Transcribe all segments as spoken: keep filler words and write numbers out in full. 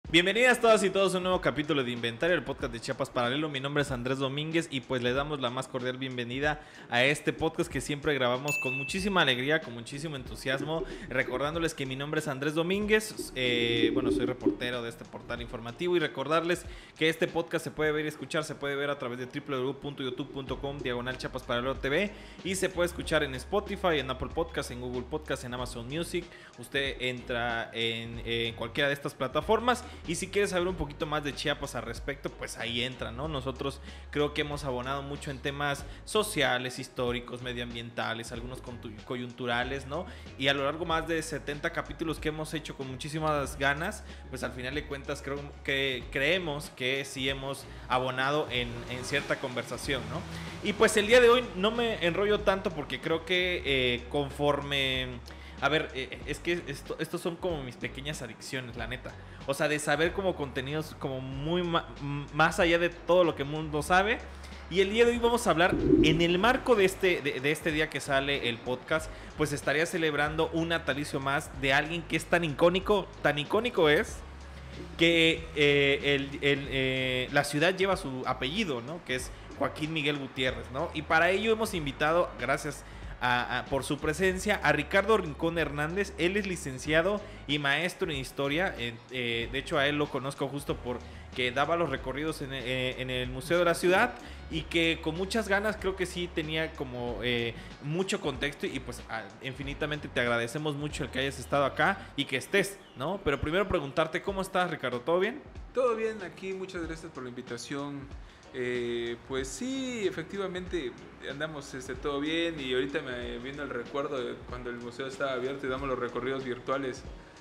Bienvenidas todas y todos a un nuevo capítulo de Inventario, el podcast de Chiapas Paralelo. Mi nombre es Andrés Domínguez y pues le damos la más cordial bienvenida a este podcast que siempre grabamos con muchísima alegría, con muchísimo entusiasmo. Recordándoles que mi nombre es Andrés Domínguez, eh, bueno, soy reportero de este portal informativo, y recordarles que este podcast se puede ver y escuchar, se puede ver a través de doble u doble u doble u punto youtube punto com diagonal Chiapas Paralelo T V, y se puede escuchar en Spotify, en Apple Podcast, en Google Podcast, en Amazon Music. Usted entra en, en cualquiera de estas plataformas. Y si quieres saber un poquito más de Chiapas al respecto, pues ahí entra, ¿no? Nosotros creo que hemos abonado mucho en temas sociales, históricos, medioambientales, algunos coyunturales, ¿no? Y a lo largo más de setenta capítulos que hemos hecho con muchísimas ganas, pues al final de cuentas creo que creemos que sí hemos abonado en, en cierta conversación, ¿no? Y pues el día de hoy no me enrollo tanto porque creo que eh, conforme... A ver, eh, es que esto, estos son como mis pequeñas adicciones, la neta. O sea, de saber como contenidos como muy ma- más allá de todo lo que el mundo sabe. Y el día de hoy vamos a hablar, en el marco de este, de, de este día que sale el podcast, pues estaría celebrando un natalicio más de alguien que es tan icónico, tan icónico es, que eh, el, el, eh, la ciudad lleva su apellido, ¿no? Que es Joaquín Miguel Gutiérrez, ¿no? Y para ello hemos invitado, gracias A, a, por su presencia, a Ricardo Rincón Hernández. Él es licenciado y maestro en historia. Eh, eh, de hecho, a él lo conozco justo porque daba los recorridos en, eh, en el Museo de la Ciudad, y que con muchas ganas creo que sí tenía como eh, mucho contexto. Y pues a, infinitamente te agradecemos mucho el que hayas estado acá y que estés, ¿no? Pero primero preguntarte, ¿cómo estás, Ricardo? ¿Todo bien? Todo bien aquí, muchas gracias por la invitación. Eh, pues sí, efectivamente andamos este, todo bien, y ahorita me vino el recuerdo de cuando el museo estaba abierto y damos los recorridos virtuales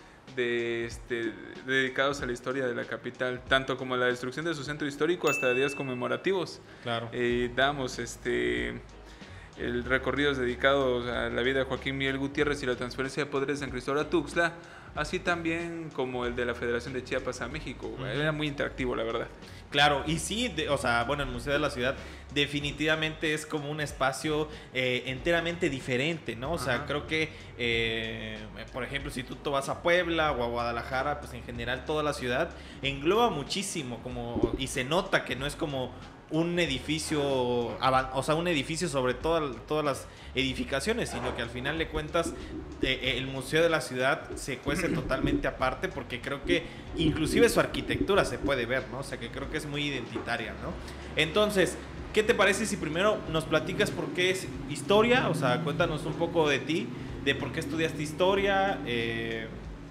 de, este, dedicados a la historia de la capital, tanto como la destrucción de su centro histórico hasta días conmemorativos. Claro. Eh, damos este, el recorridos dedicados a la vida de Joaquín Miguel Gutiérrez y la transferencia de poderes de San Cristóbal a Tuxtla, así también como el de la Federación de Chiapas a México. Uh-huh. Era muy interactivo, la verdad. Claro, y sí, de, o sea, bueno, el Museo de la Ciudad definitivamente es como un espacio eh, enteramente diferente, ¿no? O sea, Ajá. creo que, eh, por ejemplo, si tú te vas a Puebla o a Guadalajara, pues en general toda la ciudad engloba muchísimo, como, y se nota que no es como un edificio, o sea, un edificio sobre toda, todas las edificaciones, sino que al final de cuentas eh, el Museo de la Ciudad se cuece totalmente aparte, porque creo que inclusive su arquitectura se puede ver, ¿no? O sea, que creo que es muy identitaria, ¿no? Entonces, ¿qué te parece si primero nos platicas por qué es historia? O sea, cuéntanos un poco de ti, de por qué estudiaste historia, eh...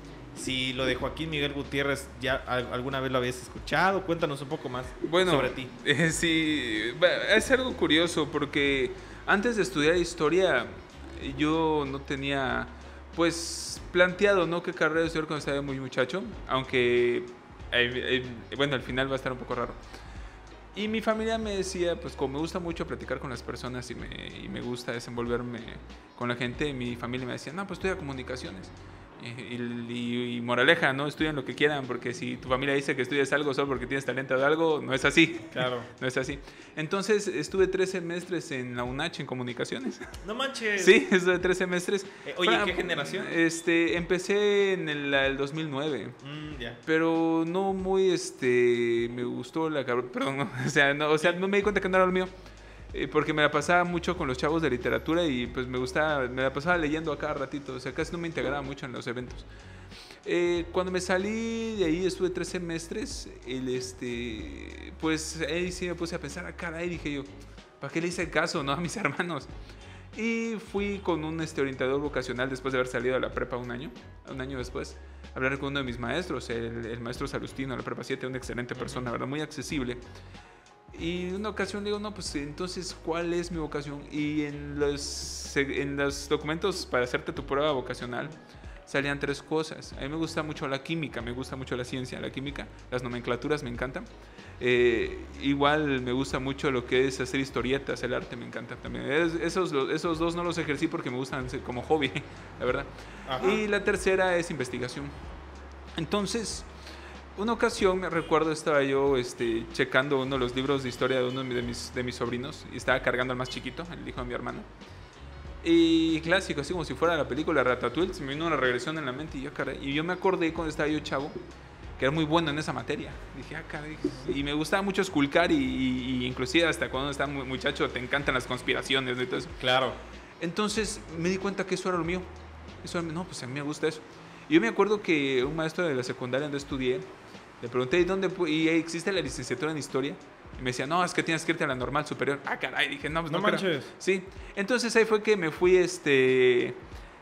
si lo de Joaquín Miguel Gutiérrez ya alguna vez lo habías escuchado. Cuéntanos un poco más bueno, sobre ti. Eh, sí, es algo curioso porque antes de estudiar historia yo no tenía pues planteado, ¿no?, qué carrera estudiar cuando estaba muy muchacho, aunque eh, eh, bueno, al final va a estar un poco raro. Y mi familia me decía, pues como me gusta mucho platicar con las personas y me, y me gusta desenvolverme con la gente, mi familia me decía, no, pues estudia comunicaciones. Y, y, y moraleja, ¿no? Estudien lo que quieran, porque si tu familia dice que estudias algo solo porque tienes talento de algo, no es así. Claro. No es así. Entonces estuve tres semestres en la UNACH en comunicaciones. No manches. Sí, estuve tres semestres. Eh, oye, Para, ¿qué generación? Este, empecé en el, el dos mil nueve. Mm, yeah. Pero no muy, este, me gustó la carrera, perdón, no, o sea, no, o sea, no me di cuenta que no era lo mío. Porque me la pasaba mucho con los chavos de literatura y pues me gustaba, me la pasaba leyendo a cada ratito, o sea, casi no me integraba mucho en los eventos. Eh, cuando me salí de ahí, estuve tres semestres, el, este, pues ahí sí me puse a pensar, ah, caray, dije yo, ¿para qué le hice caso, no, a mis hermanos? Y fui con un este, orientador vocacional después de haber salido de la prepa un año, un año después, a hablar con uno de mis maestros, el, el maestro Salustino de la prepa siete, una excelente persona, ¿verdad? Muy accesible. Y en una ocasión le digo, no, pues entonces, ¿cuál es mi vocación? Y en los, en los documentos para hacerte tu prueba vocacional salían tres cosas. A mí me gusta mucho la química, me gusta mucho la ciencia, la química, las nomenclaturas me encantan. Eh, igual me gusta mucho lo que es hacer historietas, el arte me encanta también. Es, esos, esos dos no los ejercí porque me gustan como hobby, la verdad. Ajá. Y la tercera es investigación. Entonces... una ocasión, me recuerdo, estaba yo este, checando uno de los libros de historia de uno de mis, de mis sobrinos y estaba cargando al más chiquito, el hijo de mi hermano. Y clásico, así como si fuera la película Ratatouille, se me vino una regresión en la mente y yo, caray, y yo me acordé cuando estaba yo chavo que era muy bueno en esa materia. Dije, ah, caray. Y me gustaba mucho esculcar y, y, y inclusive hasta cuando estás muchacho te encantan las conspiraciones, ¿no? Y todo eso. Claro. Entonces me di cuenta que eso era lo mío. Eso era, no, pues a mí me gusta eso. Y yo me acuerdo que un maestro de la secundaria donde estudié, le pregunté, ¿y dónde y existe la licenciatura en historia? Y me decía, no, es que tienes que irte a la normal superior. Ah, caray, dije, no, pues no, no manches. Creo. Sí, entonces ahí fue que me fui este,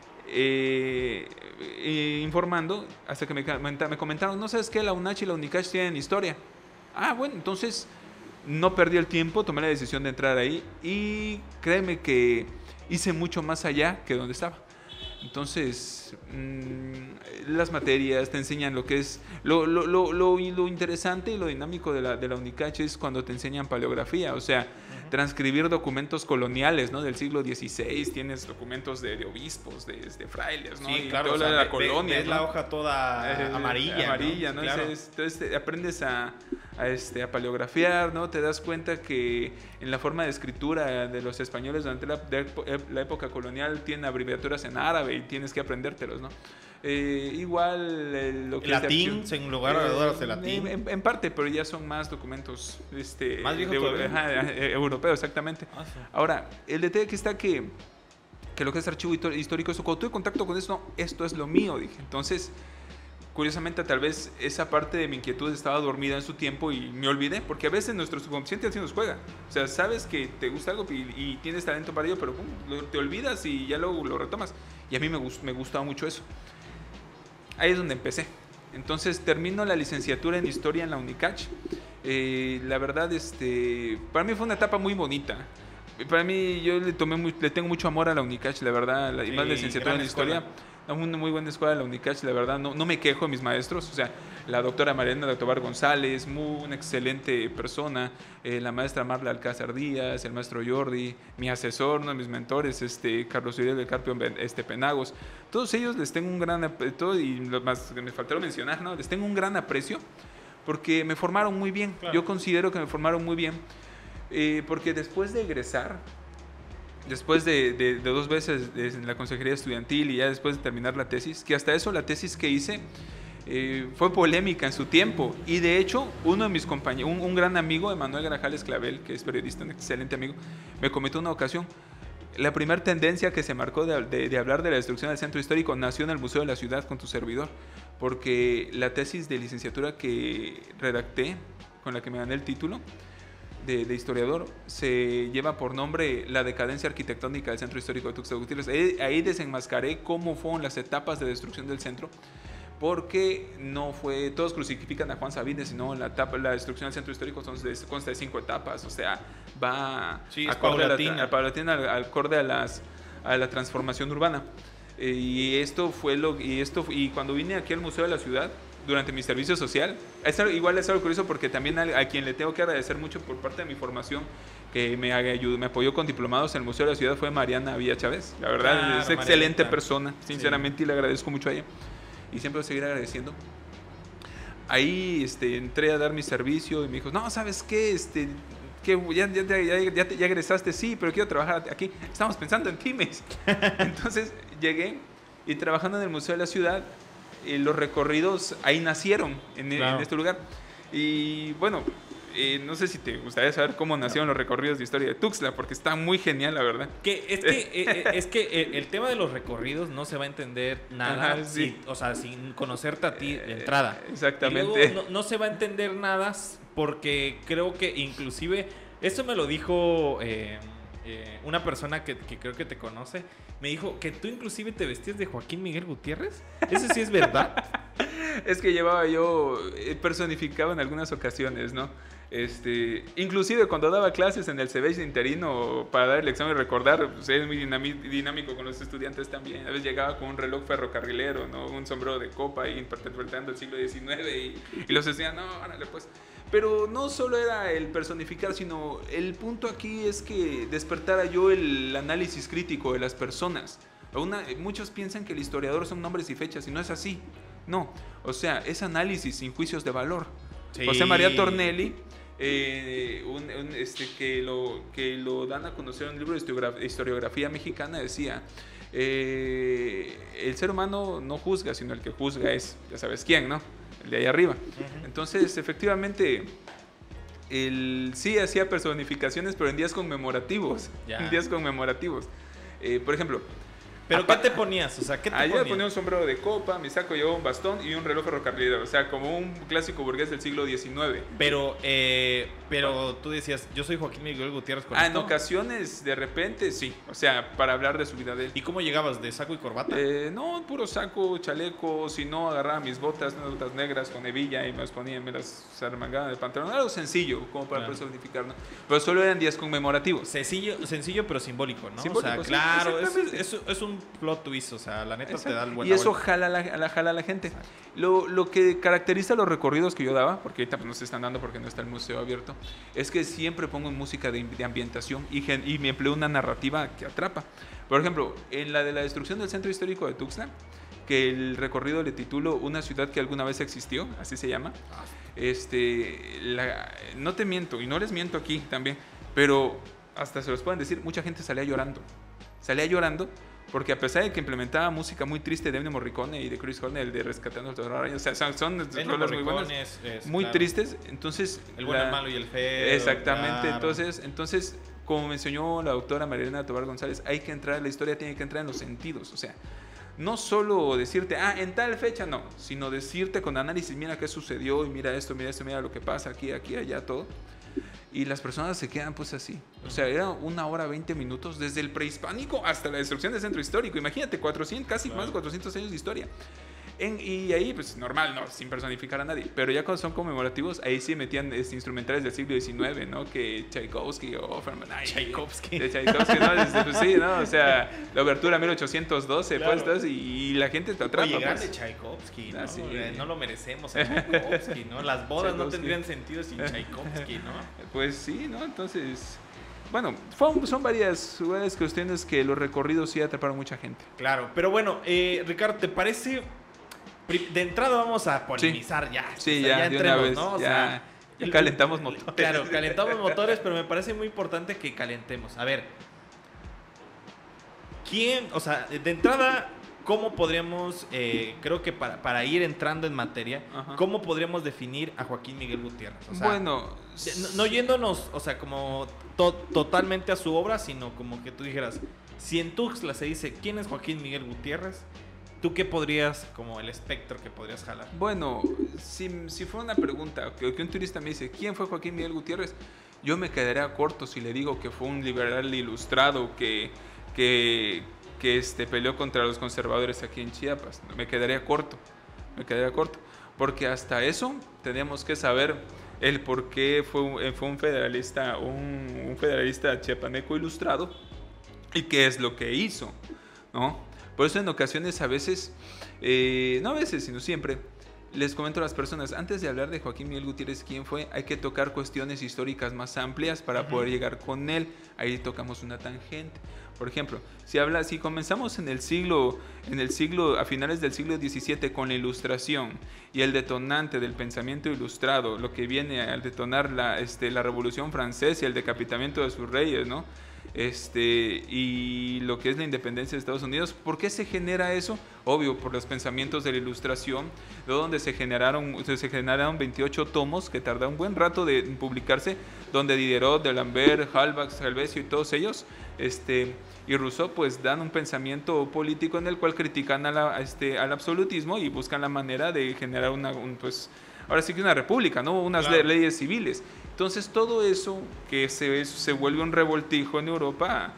eh, eh, informando hasta que me, me comentaron, no sabes qué, la UNACH y la UNICACH tienen historia. Ah, bueno, entonces no perdí el tiempo, tomé la decisión de entrar ahí y créeme que hice mucho más allá que donde estaba. Entonces, mmm, las materias te enseñan lo que es... Lo, lo, lo, lo, lo interesante y lo dinámico de la, de la UNICACH es cuando te enseñan paleografía, o sea, uh-huh. transcribir documentos coloniales, ¿no? Del siglo dieciséis, tienes documentos de, de obispos, de, de frailes, ¿no? Sí, y claro, toda o sea, la, la ve, colonia, ves ¿no? la hoja toda eh, amarilla, amarilla, ¿no? ¿no? Claro. Entonces, entonces aprendes a, a, este, a paleografiar, ¿no? Te das cuenta que en la forma de escritura de los españoles durante la, de la época colonial tienen abreviaturas en árabe y tienes que aprendértelos, ¿no? Eh, igual eh, lo que latín, es de, en lugar de adoras el latín. En, en parte, pero ya son más documentos este, más viejos de, todavía. Ajá, europeos, exactamente. Ah, sí. Ahora, el detalle aquí está que, que lo que es archivo histórico, eso, cuando tuve contacto con eso, no, esto es lo mío, dije. Entonces, curiosamente, tal vez esa parte de mi inquietud estaba dormida en su tiempo y me olvidé, porque a veces nuestro subconsciente así nos juega. O sea, sabes que te gusta algo y, y tienes talento para ello, pero pum, lo, te olvidas y ya luego lo retomas. Y a mí me, gust, me gustaba mucho eso. Ahí es donde empecé. Entonces termino la licenciatura en Historia en la UNICACH. Eh, la verdad, este, para mí fue una etapa muy bonita. Para mí, yo le tomé muy, le tengo mucho amor a la UNICACH, la verdad, la, sí, y más licenciatura en Historia. Escuela. Una muy buena escuela, la UNICACH, la verdad, no, no me quejo de mis maestros. O sea, la doctora Mariana, la doctora González, muy una excelente persona. Eh, la maestra Marla Alcázar Díaz, el maestro Jordi, mi asesor, uno de mis mentores, este, Carlos Uriel del Carpio este, Penagos. Todos ellos les tengo un gran aprecio, y lo más que me faltaron mencionar, ¿no? Les tengo un gran aprecio porque me formaron muy bien. Claro. Yo considero que me formaron muy bien eh, porque después de egresar, después de, de, de dos veces en la consejería estudiantil y ya después de terminar la tesis, que hasta eso la tesis que hice eh, fue polémica en su tiempo, y de hecho uno de mis compañeros, un, un gran amigo, Emanuel Grajales Clavel, que es periodista, un excelente amigo, me comentó una ocasión, la primera tendencia que se marcó de, de, de hablar de la destrucción del centro histórico nació en el Museo de la Ciudad con tu servidor, porque la tesis de licenciatura que redacté, con la que me gané el título De, de historiador, se lleva por nombre La decadencia arquitectónica del centro histórico de Tuxtla Gutiérrez. Ahí, ahí desenmascaré cómo fueron las etapas de destrucción del centro, porque no fue, todos crucifican a Juan Sabines, sino la, etapa, la destrucción del centro histórico son de, consta de cinco etapas, o sea, va sí, acorde paulatina, a la, paulatina al, acorde a, las, a la transformación urbana. Eh, y esto fue lo, y esto y cuando vine aquí al Museo de la Ciudad, durante mi servicio social, es algo, igual es algo curioso porque también a, a quien le tengo que agradecer mucho por parte de mi formación, que me, ayudó, me apoyó con diplomados en el Museo de la Ciudad, fue Mariana Villa Chávez. La verdad, claro, es excelente Mariana. persona, sinceramente, sí. Y le agradezco mucho a ella. Y siempre voy a seguir agradeciendo. Ahí este, entré a dar mi servicio y me dijo, no, ¿sabes qué? Este, que ya, ya, ya, ya, ya egresaste, sí, pero quiero trabajar aquí. Estamos pensando en ti, me dice. Entonces llegué y trabajando en el Museo de la Ciudad, Eh, los recorridos ahí nacieron en, claro. en este lugar. Y bueno, eh, no sé si te gustaría saber cómo nacieron los recorridos de historia de Tuxtla, porque está muy genial, la verdad. Que es que, eh, es que el, el tema de los recorridos no se va a entender nada, Ajá, sí. si, o sea, sin conocerte a ti de entrada. Eh, exactamente. Y luego no, no se va a entender nada porque creo que inclusive, esto me lo dijo eh, eh, una persona que, que creo que te conoce. Me dijo que tú inclusive te vestías de Joaquín Miguel Gutiérrez. ¿Eso sí es verdad? Es que llevaba yo, personificaba en algunas ocasiones, ¿no? Este, inclusive cuando daba clases en el Cebex interino para dar el examen y recordar, pues es muy dinámico con los estudiantes también. A veces llegaba con un reloj ferrocarrilero, ¿no? Un sombrero de copa y interpretando el siglo diecinueve y, y los decían, no, órale pues. Pero no solo era el personificar, sino el punto aquí es que despertara yo el análisis crítico de las personas. Una, muchos piensan que el historiador son nombres y fechas, y no es así. No, o sea, es análisis sin juicios de valor. Sí. José María Tornelli, eh, un, un, este, que, lo, que lo dan a conocer en un libro de historiografía mexicana, decía eh, el ser humano no juzga, sino el que juzga es, ya sabes quién, ¿no? El de ahí arriba. Uh-huh. Entonces, efectivamente, él sí hacía personificaciones, pero en días conmemorativos. Ya. En días conmemorativos. Eh, por ejemplo... ¿Pero qué te ponías? O sea, ¿qué te Allá ponías? ponía un sombrero de copa, mi saco llevaba un bastón y un reloj ferrocarrilero. O sea, como un clásico burgués del siglo diecinueve. Pero, eh, pero tú decías, yo soy Joaquín Miguel Gutiérrez con Ah, esto. en ocasiones, de repente, sí. O sea, para hablar de su vida de él. ¿Y cómo llegabas? ¿De saco y corbata? Eh, no, puro saco, chaleco. Si no, agarraba mis botas, unas botas negras con hebilla y me las ponía, me las armangaba en el pantalón. Algo sencillo, como para claro. personificar, ¿no? Pero solo eran días conmemorativos. Sencillo, sencillo pero simbólico, ¿no? Simbólico, o sea, claro, sí, es, es, es un plot twist, o sea, la neta Exacto. te da el buen Y eso jala a la, a la, jala a la gente. Lo, lo que caracteriza los recorridos que yo daba, porque ahorita pues, no se están dando porque no está el museo abierto, es que siempre pongo música de, de ambientación y, y me empleo una narrativa que atrapa. Por ejemplo, en la de la destrucción del centro histórico de Tuxtla, que el recorrido le titulo Una ciudad que alguna vez existió, así se llama. Este, la, no te miento, y no les miento aquí también, pero hasta se los pueden decir, mucha gente salía llorando. Salía llorando porque a pesar de que implementaba música muy triste de Ennio Morricone y de Chris Cornell, el de Rescatando al Soldado, o sea, son, son rolas muy buenas, es, es, muy claro. tristes. Entonces, el bueno, la, el malo y el feo. Exactamente. Claro. Entonces, entonces, como me enseñó la doctora Marilena Tobar González, hay que entrar, la historia tiene que entrar en los sentidos, o sea, no solo decirte, ah, en tal fecha, no, sino decirte con análisis, mira qué sucedió y mira esto, mira esto, mira lo que pasa aquí, aquí, allá, todo. Y las personas se quedan pues así. O sea, era una hora veinte minutos desde el prehispánico hasta la destrucción del centro histórico. Imagínate, cuatrocientos, casi claro. más de cuatrocientos años de historia. En, y ahí, pues normal, no, sin personificar a nadie. Pero ya cuando son conmemorativos, ahí sí metían este, instrumentales del siglo diecinueve, ¿no? Que Tchaikovsky o Offerman. Tchaikovsky. De Tchaikovsky, ¿no? Desde, pues, sí, ¿no? O sea, la obertura mil ochocientos doce, claro. pues, y, y la gente te atrapa. Oye, pues. grande Tchaikovsky, ¿no? Ah, sí. No lo merecemos a Tchaikovsky, ¿no? Las bodas no tendrían sentido sin Tchaikovsky, ¿no? Pues sí, ¿no? Entonces... Bueno, fue, son varias, varias cuestiones que los recorridos sí atraparon mucha gente. Claro, pero bueno, eh, Ricardo, ¿te parece...? De entrada vamos a polemizar sí. ya. Sí, o sea, ya, ya entremos, una vez, ¿no? O ya, sea, ya calentamos motores. Claro, calentamos motores, pero me parece muy importante que calentemos. A ver, ¿quién, o sea, de entrada, cómo podríamos, eh, creo que para, para ir entrando en materia, Ajá. cómo podríamos definir a Joaquín Miguel Gutiérrez? O sea, bueno, no, no yéndonos, o sea, como to, totalmente a su obra, sino como que tú dijeras, si en Tuxtla se dice, ¿quién es Joaquín Miguel Gutiérrez? ¿Tú qué podrías, como el espectro que podrías jalar? Bueno, si, si fuera una pregunta, que, que un turista me dice, ¿quién fue Joaquín Miguel Gutiérrez? Yo me quedaría corto si le digo que fue un liberal ilustrado que, que, que este, peleó contra los conservadores aquí en Chiapas. Me quedaría corto, me quedaría corto. Porque hasta eso tenemos que saber el por qué fue, fue un federalista, un, un federalista chiapaneco ilustrado y qué es lo que hizo, ¿no? Por eso en ocasiones a veces, eh, no a veces, sino siempre, les comento a las personas, antes de hablar de Joaquín Miguel Gutiérrez, quién fue, hay que tocar cuestiones históricas más amplias para uh-huh. poder llegar con él. Ahí tocamos una tangente. Por ejemplo, si habla, si comenzamos en el siglo, en el siglo, a finales del siglo diecisiete con la Ilustración y el detonante del pensamiento ilustrado, lo que viene al detonar la, este, la Revolución Francesa y el decapitamiento de sus reyes, ¿no? Este, y lo que es la independencia de Estados Unidos. ¿Por qué se genera eso? Obvio, por los pensamientos de la Ilustración, de donde se generaron, se generaron veintiocho tomos que tardaron un buen rato de publicarse, donde Diderot, D'Alembert, Halbach, Helvesio y todos ellos este, y Rousseau pues dan un pensamiento político en el cual critican a la, este, al absolutismo y buscan la manera de generar una, un, pues, ahora sí que una república, ¿no? Unas claro. leyes civiles. Entonces todo eso que se, se vuelve un revoltijo en Europa,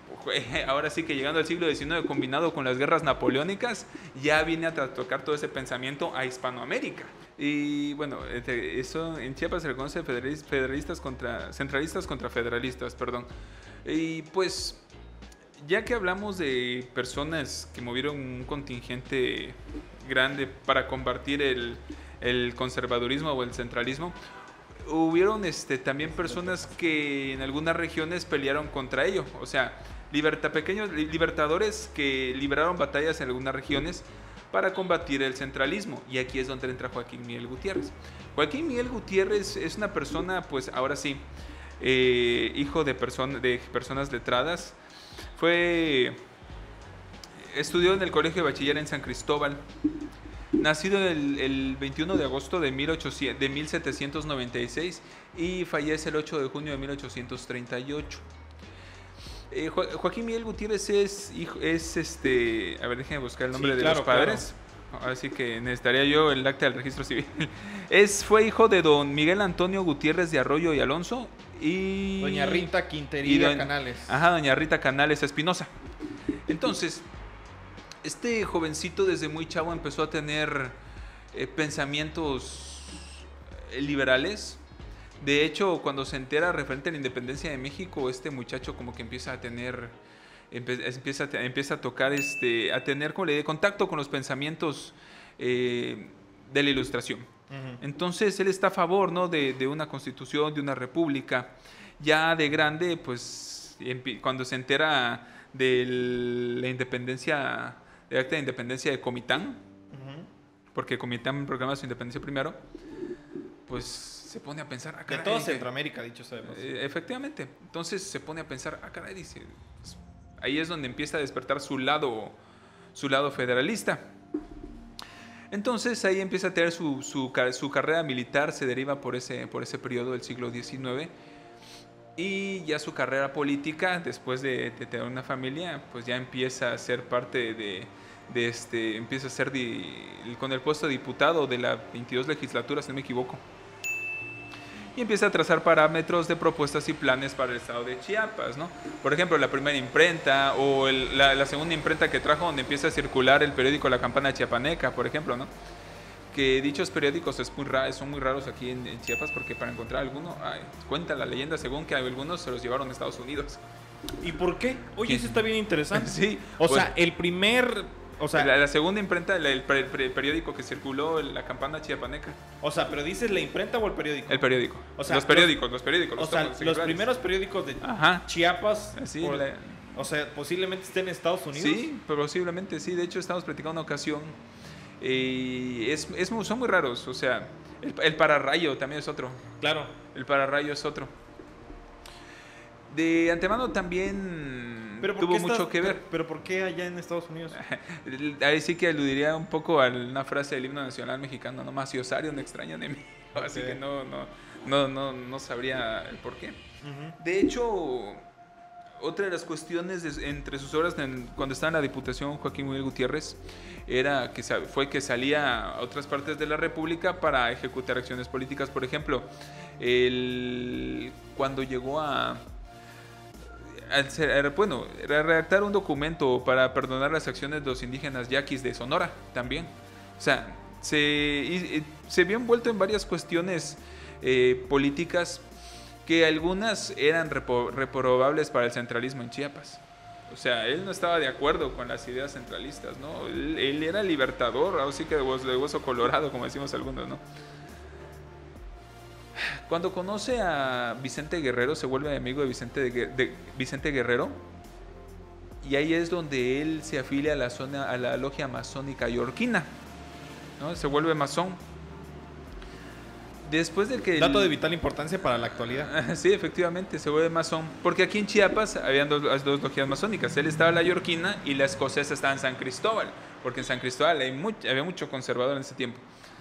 ahora sí que llegando al siglo diecinueve combinado con las guerras napoleónicas, ya viene a tocar todo ese pensamiento a Hispanoamérica. Y bueno, eso en Chiapas se le conoce federalistas contra, centralistas contra federalistas, perdón. Y pues, ya que hablamos de personas que movieron un contingente grande para combatir el, el conservadurismo o el centralismo, hubieron este, también personas que en algunas regiones pelearon contra ello. O sea, liberta, pequeños libertadores que libraron batallas en algunas regiones para combatir el centralismo. Y aquí es donde entra Joaquín Miguel Gutiérrez. Joaquín Miguel Gutiérrez es una persona, pues ahora sí, eh, hijo de, person de personas letradas. Fue, estudió en el Colegio de Bachiller en San Cristóbal. Nacido el, el veintiuno de agosto de, mil ochocientos, de mil setecientos noventa y seis y fallece el ocho de junio de mil ochocientos treinta y ocho. Eh, Jo- Joaquín Miguel Gutiérrez es, hijo, es este... A ver, déjenme buscar el nombre Sí, de claro, los padres. Así que necesitaría yo el acta del registro civil. Es, fue hijo de don Miguel Antonio Gutiérrez de Arroyo y Alonso y... Doña Rita y Quintería doña- Canales. Ajá, doña Rita Canales Espinosa. Entonces, este jovencito desde muy chavo empezó a tener eh, pensamientos eh, liberales. De hecho, cuando se entera referente a la independencia de México, este muchacho como que empieza a tener, empe- empieza a, te- empieza a tocar, este, a tener como le diré, contacto con los pensamientos eh, de la Ilustración. Ujú. Entonces él está a favor, ¿no?, de, de una constitución, de una república. Ya de grande, pues empi- cuando se entera de la independencia, del acta de independencia de Comitán, Ujú. porque Comitán proclama su independencia primero, pues se pone a pensar, ah, De caray, toda dice, Centroamérica, dicho sea de paso. eh, efectivamente. Entonces se pone a pensar, ah, caray, dice, pues, ahí es donde empieza a despertar su lado, su lado federalista. Entonces ahí empieza a tener su, su, ca- su carrera militar, se deriva por ese, por ese periodo del siglo diecinueve. Y ya su carrera política, después de, de tener una familia, pues ya empieza a ser parte de, de este, empieza a ser di- con el puesto de diputado de la veintidós legislatura, si no me equivoco. Y empieza a trazar parámetros de propuestas y planes para el estado de Chiapas, ¿no? Por ejemplo, la primera imprenta o el- la, la segunda imprenta que trajo, donde empieza a circular el periódico La Campana Chiapaneca, por ejemplo, ¿no? Que dichos periódicos es muy ra- son muy raros aquí en, en Chiapas, porque para encontrar alguno, ay, cuenta la leyenda según que algunos se los llevaron a Estados Unidos. ¿Y por qué? Oye, eso está bien interesante. Sí, O pues, sea, el primer... O sea, la, la segunda imprenta, la- el, pre- pre- periódico que circuló, La Campana Chiapaneca. o sea, pero dices la imprenta o el periódico. El periódico. O sea, los periódicos, los periódicos. O los sea, tomos los seculares. primeros periódicos de Ajá. Chiapas. Así, por- la- O sea, posiblemente estén en Estados Unidos. Sí, posiblemente sí. De hecho, estamos platicando una ocasión. eh, es, es muy- son muy raros. O sea, el, el pararrayo también es otro. Claro. El pararrayo es otro. De antemano también Pero ¿por tuvo qué mucho estás- que ver. Pero, pero ¿por qué allá en Estados Unidos? Ahí sí que aludiría un poco a una frase del himno nacional mexicano, no maciosario, un extraño enemigo. Así Ok. que no, no, no, no, no sabría el por qué. Ujú. De hecho, otra de las cuestiones de- entre sus obras en- cuando estaba en la Diputación Joaquín Miguel Gutiérrez era que sa- fue que salía a otras partes de la República para ejecutar acciones políticas. Por ejemplo, el, cuando llegó a al ser- bueno, era redactar un documento para perdonar las acciones de los indígenas yaquis de Sonora también. O sea, se, y- y se vio envuelto en varias cuestiones eh, políticas que algunas eran repo- reprobables para el centralismo en Chiapas. O sea, él no estaba de acuerdo con las ideas centralistas, ¿no? Él, él era libertador, así que de hueso, de hueso colorado, como decimos algunos, ¿no? Cuando conoce a Vicente Guerrero, se vuelve amigo de Vicente, de, Gue- de Vicente Guerrero, y ahí es donde él se afilia a la zona, a la logia masónica yorquina, ¿no? Se vuelve masón. Después de que... el- Dato de vital importancia para la actualidad. Sí, efectivamente, se vuelve masón. Porque aquí en Chiapas habían dos, las dos logias masónicas. Él estaba en la yorquina y la escocesa estaba en San Cristóbal. Porque en San Cristóbal hay much- había mucho conservador en ese tiempo.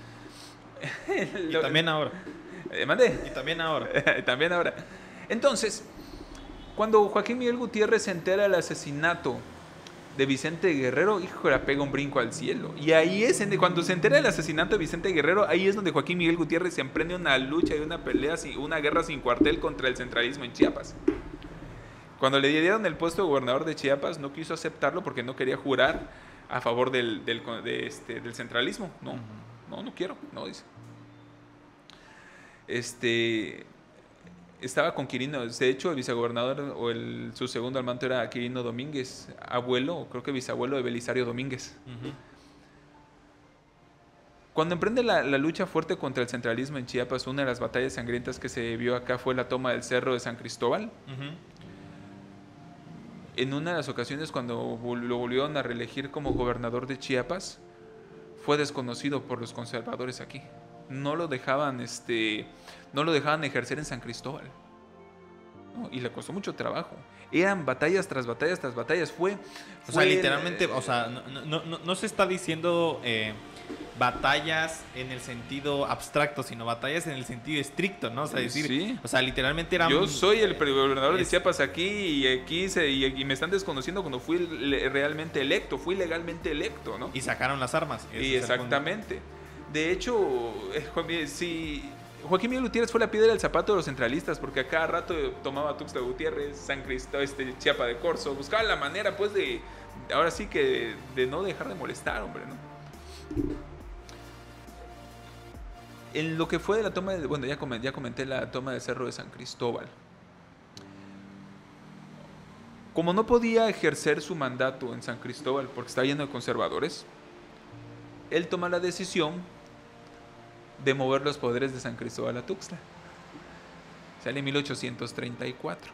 Y también ahora. Eh, mandé. Y también ahora. También ahora. Entonces, cuando Joaquín Miguel Gutiérrez se entera del asesinato de Vicente Guerrero, hijo, le pega un brinco al cielo. Y ahí es, en- cuando se entera del asesinato de Vicente Guerrero, ahí es donde Joaquín Miguel Gutiérrez se emprende una lucha y una pelea, sin- una guerra sin cuartel contra el centralismo en Chiapas. Cuando le dieron el puesto de gobernador de Chiapas, no quiso aceptarlo porque no quería jurar a favor del, del, de este, del centralismo. No, no, no quiero, no, dice. Este, estaba con Quirino, de hecho el vicegobernador o el, su segundo al mando era Quirino Domínguez, abuelo, o creo que bisabuelo de Belisario Domínguez. Ujú. Cuando emprende la, la lucha fuerte contra el centralismo en Chiapas, una de las batallas sangrientas que se vio acá fue la toma del Cerro de San Cristóbal. Ujú. En una de las ocasiones cuando vol- lo volvieron a reelegir como gobernador de Chiapas, fue desconocido por los conservadores aquí. No lo dejaban, este, no lo dejaban ejercer en San Cristóbal. ¿no? Y le costó mucho trabajo. Eran batallas tras batallas tras batallas. Fue, O fue sea, literalmente, o sea, no, no, no, no se está diciendo eh, batallas en el sentido abstracto, sino batallas en el sentido estricto, ¿no? O sea, decir, sí. o sea, literalmente eran... Yo soy el gobernador de es- Chiapas aquí y aquí se, y, y me están desconociendo cuando fui le- realmente electo, fui legalmente electo, ¿no? Y sacaron las armas. Ese Y es el punto. exactamente. De hecho, eh, Juan Miguel, sí, Joaquín Miguel Gutiérrez fue la piedra del zapato de los centralistas, porque a cada rato tomaba Tuxtla Gutiérrez, San Cristóbal, este, Chiapa de Corzo, buscaba la manera, pues, de, ahora sí que, de no dejar de molestar, hombre, ¿no? En lo que fue de la toma de, bueno, ya comenté, ya comenté la toma del Cerro de San Cristóbal. Como no podía ejercer su mandato en San Cristóbal porque estaba lleno de conservadores, él toma la decisión de mover los poderes de San Cristóbal a Tuxtla. Sale en mil ochocientos treinta y cuatro.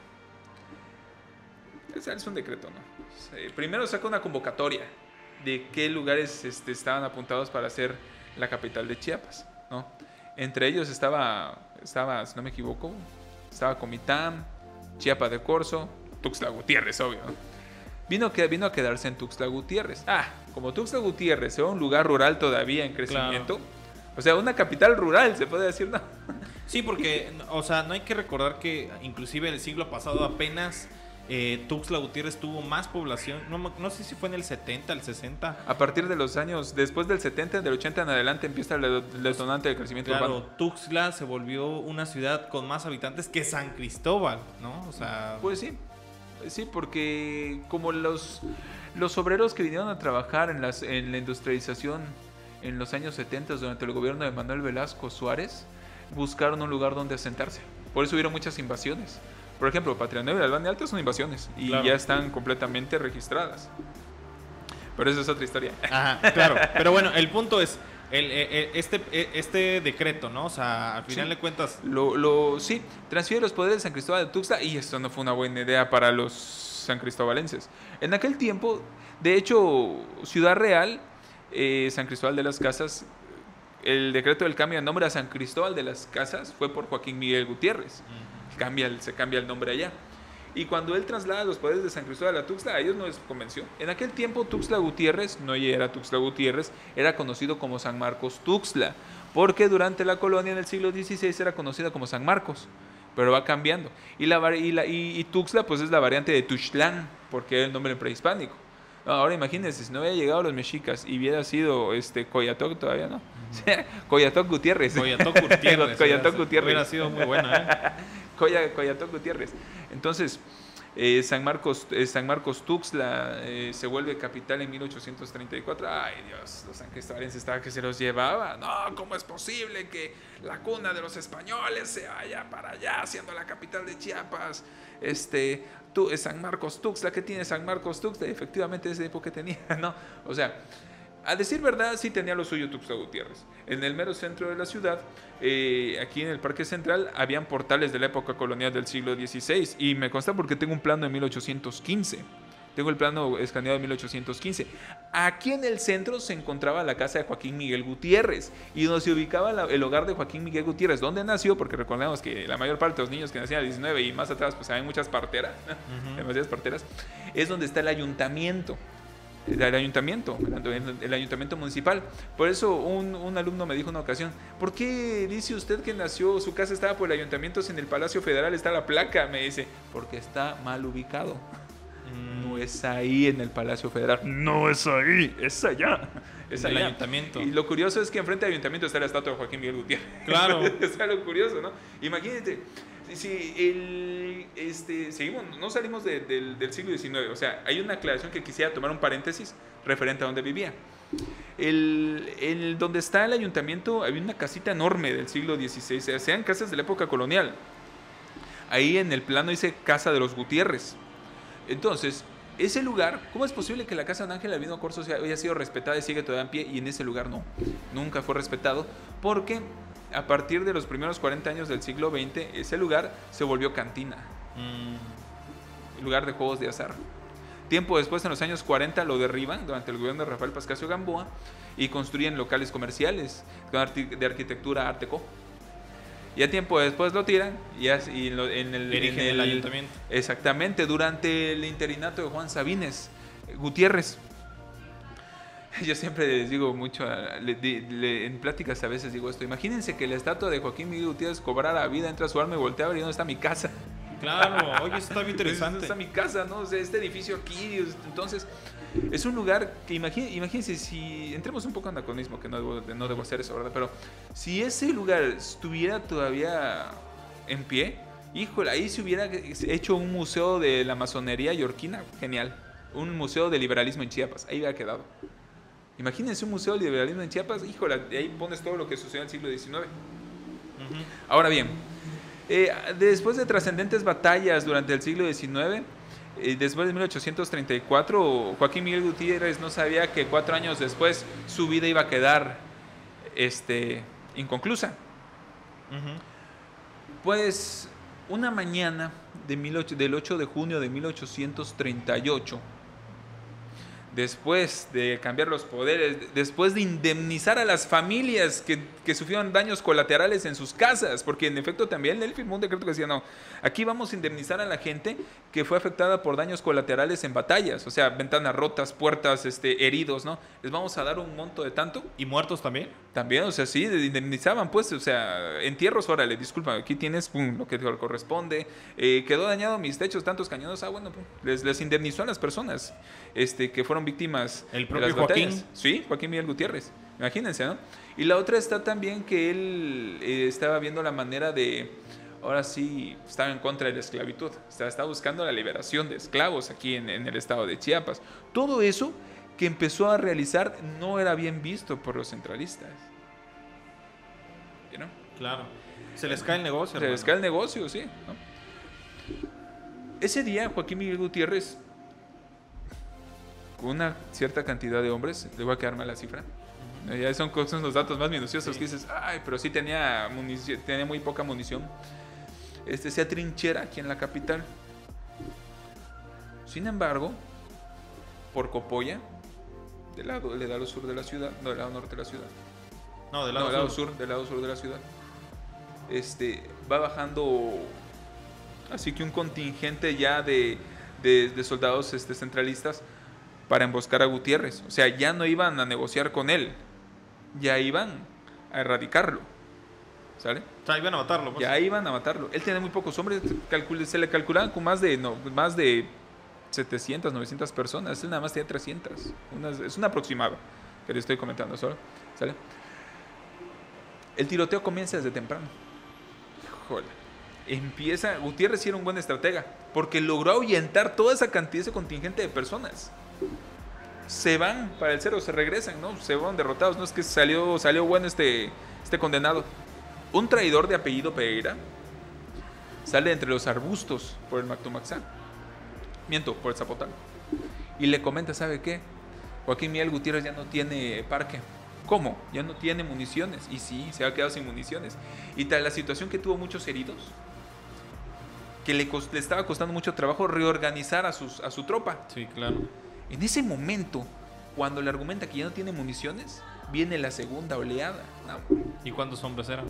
Es un decreto, ¿no? Primero saca una convocatoria de qué lugares este, estaban apuntados para ser la capital de Chiapas, ¿no? Entre ellos estaba, estaba, si no me equivoco, estaba Comitán, Chiapa de Corzo, Tuxtla Gutiérrez, obvio, ¿no? Vino, que, vino a quedarse en Tuxtla Gutiérrez. Ah, como Tuxtla Gutiérrez era un lugar rural todavía en crecimiento, claro. O sea, una capital rural, se puede decir, ¿no? Sí, porque, o sea, no hay que recordar que inclusive en el siglo pasado apenas eh, Tuxtla Gutiérrez tuvo más población. No, no sé si fue en el setenta, el sesenta. A partir de los años, después del setenta, del ochenta en adelante empieza el detonante del crecimiento claro, urbano. Tuxtla se volvió una ciudad con más habitantes que San Cristóbal, ¿no? O sea... Pues sí, sí, porque como los, los obreros que vinieron a trabajar en, las, en la industrialización en los años setenta durante el gobierno de Manuel Velasco Suárez, buscaron un lugar donde asentarse. Por eso hubieron muchas invasiones. Por ejemplo, Patria Nueva y Albania Alta son invasiones y claro. Ya están completamente registradas. Pero eso es otra historia. Ajá, claro. Pero bueno, el punto es el, el, este, este decreto, ¿no? O sea, al final sí. de cuentas... Lo, lo, sí, transfiere los poderes de San Cristóbal de Tuxtla y esto no fue una buena idea para los san cristobalenses. En aquel tiempo, de hecho, Ciudad Real, eh, San Cristóbal de las Casas, el decreto del cambio de nombre a San Cristóbal de las Casas fue por Joaquín Miguel Gutiérrez. Uh-huh. Cambia, se cambia el nombre allá. Y cuando él traslada los poderes de San Cristóbal a Tuxtla, a ellos no les convenció. En aquel tiempo Tuxtla Gutiérrez, no era Tuxtla Gutiérrez, era conocido como San Marcos Tuxtla, porque durante la colonia en el siglo dieciséis era conocida como San Marcos, pero va cambiando. Y, la, y, la, y, y Tuxtla pues es la variante de Tuxtlán, porque era el nombre prehispánico. Ahora imagínense, si no hubiera llegado los mexicas y hubiera sido este Coyatoc todavía, ¿no? Uh-huh. Coyatoc Gutiérrez. Coyatoc Gutiérrez. Coyatoc Gutiérrez. Hubiera sido muy buena, ¿eh? Coya, Coyatoc Gutiérrez. Entonces, eh, San Marcos, eh, San Marcos Tuxtla eh, se vuelve capital en mil ochocientos treinta y cuatro. Ay, Dios, los san cristobalenses estaban que se los llevaba. No, ¿cómo es posible que la cuna de los españoles se vaya para allá, siendo la capital de Chiapas? Este, tú, San Marcos Tuxtla, ¿qué tiene San Marcos Tuxtla? Efectivamente, ese tipo que tenía, ¿no? O sea, a decir verdad, sí tenía lo suyo Tuxtla Gutiérrez. En el mero centro de la ciudad, eh, aquí en el Parque Central, habían portales de la época colonial del siglo dieciséis. Y me consta porque tengo un plano de mil ochocientos quince. Tengo el plano escaneado de mil ochocientos quince. Aquí en el centro se encontraba la casa de Joaquín Miguel Gutiérrez. Y donde se ubicaba la, el hogar de Joaquín Miguel Gutiérrez. ¿Dónde nació? Porque recordemos que la mayor parte de los niños que nacían a diecinueve y más atrás, pues hay muchas parteras. Uh-huh. Demasiadas parteras. Es donde está el ayuntamiento. El ayuntamiento, el ayuntamiento municipal. Por eso un, un alumno me dijo una ocasión, ¿por qué dice usted que nació, su casa estaba por el ayuntamiento, si en el Palacio Federal está la placa? Me dice, porque está mal ubicado. Mm. No es ahí en el Palacio Federal, no es ahí, es allá. Es el allá. ayuntamiento. Y lo curioso es que enfrente del ayuntamiento está la estatua de Joaquín Miguel Gutiérrez. Claro. Es lo curioso, ¿no? Imagínate. Si el, este, seguimos, no salimos de, de, del siglo diecinueve, o sea, hay una aclaración que quisiera tomar un paréntesis referente a donde vivía. El, el, donde está el ayuntamiento había una casita enorme del siglo dieciséis, o sea, sean casas de la época colonial. Ahí en el plano dice Casa de los Gutiérrez. Entonces, ese lugar, ¿cómo es posible que la casa de Ángel Albino Corzo haya sido respetada y sigue todavía en pie y en ese lugar no? Nunca fue respetado porque a partir de los primeros cuarenta años del siglo veinte, ese lugar se volvió cantina. Mm. Lugar de juegos de azar. Tiempo después, en los años cuarenta, lo derriban durante el gobierno de Rafael Pascasio Gamboa y construyen locales comerciales de arquitectura art déco. Ya tiempo después lo tiran y, así, y lo, en, el, Erigen en el, el ayuntamiento. Exactamente, durante el interinato de Juan Sabines Gutiérrez. Yo siempre les digo mucho, le, le, en pláticas a veces digo esto, imagínense que la estatua de Joaquín Miguel Gutiérrez cobrara vida, entra a su alma y voltea a ver y dónde está mi casa. Claro, oye, eso está bien interesante. ¿Dónde está mi casa, no? O sea, este edificio aquí, entonces, es un lugar que imagín, imagínense si, entremos un poco en anacronismo, que no debo, no debo hacer eso, ¿verdad? Pero si ese lugar estuviera todavía en pie, híjole, ahí se hubiera hecho un museo de la masonería yorquina, genial. Un museo de liberalismo en Chiapas, ahí hubiera quedado. Imagínense un museo de liberalismo en Chiapas, híjole, de ahí pones todo lo que sucedió en el siglo diecinueve. Uh-huh. Ahora bien, eh, después de trascendentes batallas durante el siglo diecinueve, eh, después de mil ochocientos treinta y cuatro, Joaquín Miguel Gutiérrez no sabía que cuatro años después su vida iba a quedar este, inconclusa. Uh-huh. Pues una mañana de mil ocho, del ocho de junio de mil ochocientos treinta y ocho, después de cambiar los poderes, después de indemnizar a las familias que, que sufrieron daños colaterales en sus casas, porque en efecto también él firmó un decreto que decía, no, aquí vamos a indemnizar a la gente que fue afectada por daños colaterales en batallas, o sea, ventanas rotas, puertas, este, heridos, ¿no? Les vamos a dar un monto de tanto. ¿Y muertos también? También, o sea, sí, indemnizaban, pues, o sea, entierros, órale, disculpa, aquí tienes pum, lo que te corresponde, eh, quedó dañado mis techos, tantos cañones, ah, bueno, pum, les, les indemnizó a las personas este, que fueron víctimas. El propio de las Joaquín. batallas. Sí, Joaquín Miguel Gutiérrez, imagínense, ¿no? Y la otra está también que él eh, estaba viendo la manera de, ahora sí, estaba en contra de la esclavitud, estaba, estaba buscando la liberación de esclavos aquí en, en el estado de Chiapas. Todo eso que empezó a realizar no era bien visto por los centralistas. ¿No? Claro. Se les cae el negocio. Se hermano. les cae el negocio, sí, ¿no? Ese día Joaquín Miguel Gutiérrez, con una cierta cantidad de hombres, le voy a quedar mal la cifra. Uh-huh. Ya son, son los datos más minuciosos, sí. Que dices, ay, pero sí tenía, munición, tenía muy poca munición. Este se atrinchera aquí en la capital. Sin embargo, por Copolla, del lado, del lado sur de la ciudad, no, del lado norte de la ciudad. No, del lado, no, del lado sur. sur, del lado sur de la ciudad. Este, va bajando, así que un contingente ya de, de, de soldados este, centralistas para emboscar a Gutiérrez. O sea, ya no iban a negociar con él, ya iban a erradicarlo. ¿Sale? O sea, iban a matarlo. Pues. Ya iban a matarlo. Él tenía muy pocos hombres, se le calculaban con más de, no, más de setecientas, novecientas personas. Él nada más tenía trescientas. Una, es un aproximado que le estoy comentando solo. ¿Sale? El tiroteo comienza desde temprano. Híjole. Empieza, Gutiérrez sí era un buen estratega, porque logró ahuyentar toda esa cantidad, ese contingente de personas. Se van para el cerro, se regresan, ¿no? Se van derrotados, no es que salió, salió bueno este, este condenado. Un traidor de apellido Pereira sale entre los arbustos por el Mactumaxá, miento, por el Zapotal, y le comenta, ¿sabe qué? Joaquín Miguel Gutiérrez ya no tiene parque. ¿Cómo? Ya no tiene municiones. Y sí, se ha quedado sin municiones. Y tal la situación que tuvo muchos heridos, que le, cost, le estaba costando mucho trabajo reorganizar a, sus, a su tropa. Sí, claro. En ese momento, cuando le argumenta que ya no tiene municiones, viene la segunda oleada. No. ¿Y cuántos hombres eran?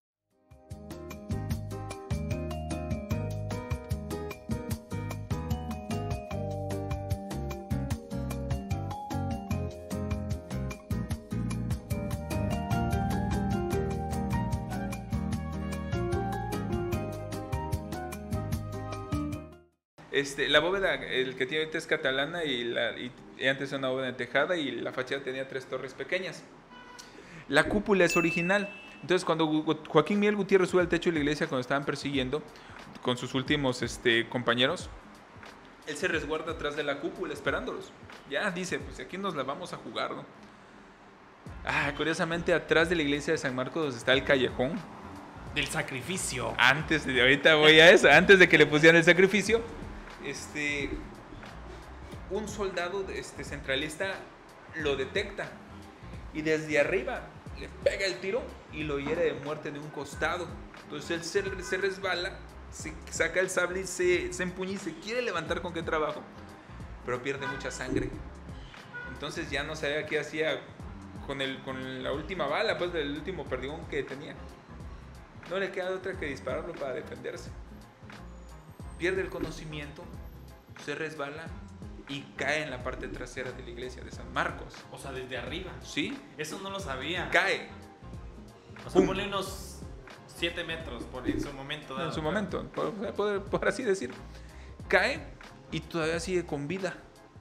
Este, la bóveda, el que tiene ahorita es catalana y, la, y, y antes era una bóveda tejada y la fachada tenía tres torres pequeñas. La cúpula es original. Entonces, cuando Joaquín Miguel Gutiérrez sube al techo de la iglesia cuando estaban persiguiendo con sus últimos este, compañeros, él se resguarda atrás de la cúpula esperándolos. Ya dice, pues aquí nos la vamos a jugar, ¿no? Ah, curiosamente, atrás de la iglesia de San Marcos está el callejón del sacrificio. Antes de, ahorita voy a eso, antes de que le pusieran el sacrificio, este, un soldado este, centralista lo detecta y desde arriba le pega el tiro y lo hiere de muerte de un costado. Entonces él se, se resbala, se saca el sable y se, se empuña y se quiere levantar con qué trabajo, pero pierde mucha sangre. Entonces ya no sabía qué hacía con, el, con la última bala, pues del último perdigón que tenía. no le queda otra que dispararlo para defenderse. Pierde el conocimiento, se resbala y cae en la parte trasera de la iglesia de San Marcos. O sea, desde arriba. ¿Sí? Eso no lo sabía. Cae. O sea, ponle unos siete metros por en su momento dado. En su momento, por, por, por así decir. Cae y todavía sigue con vida.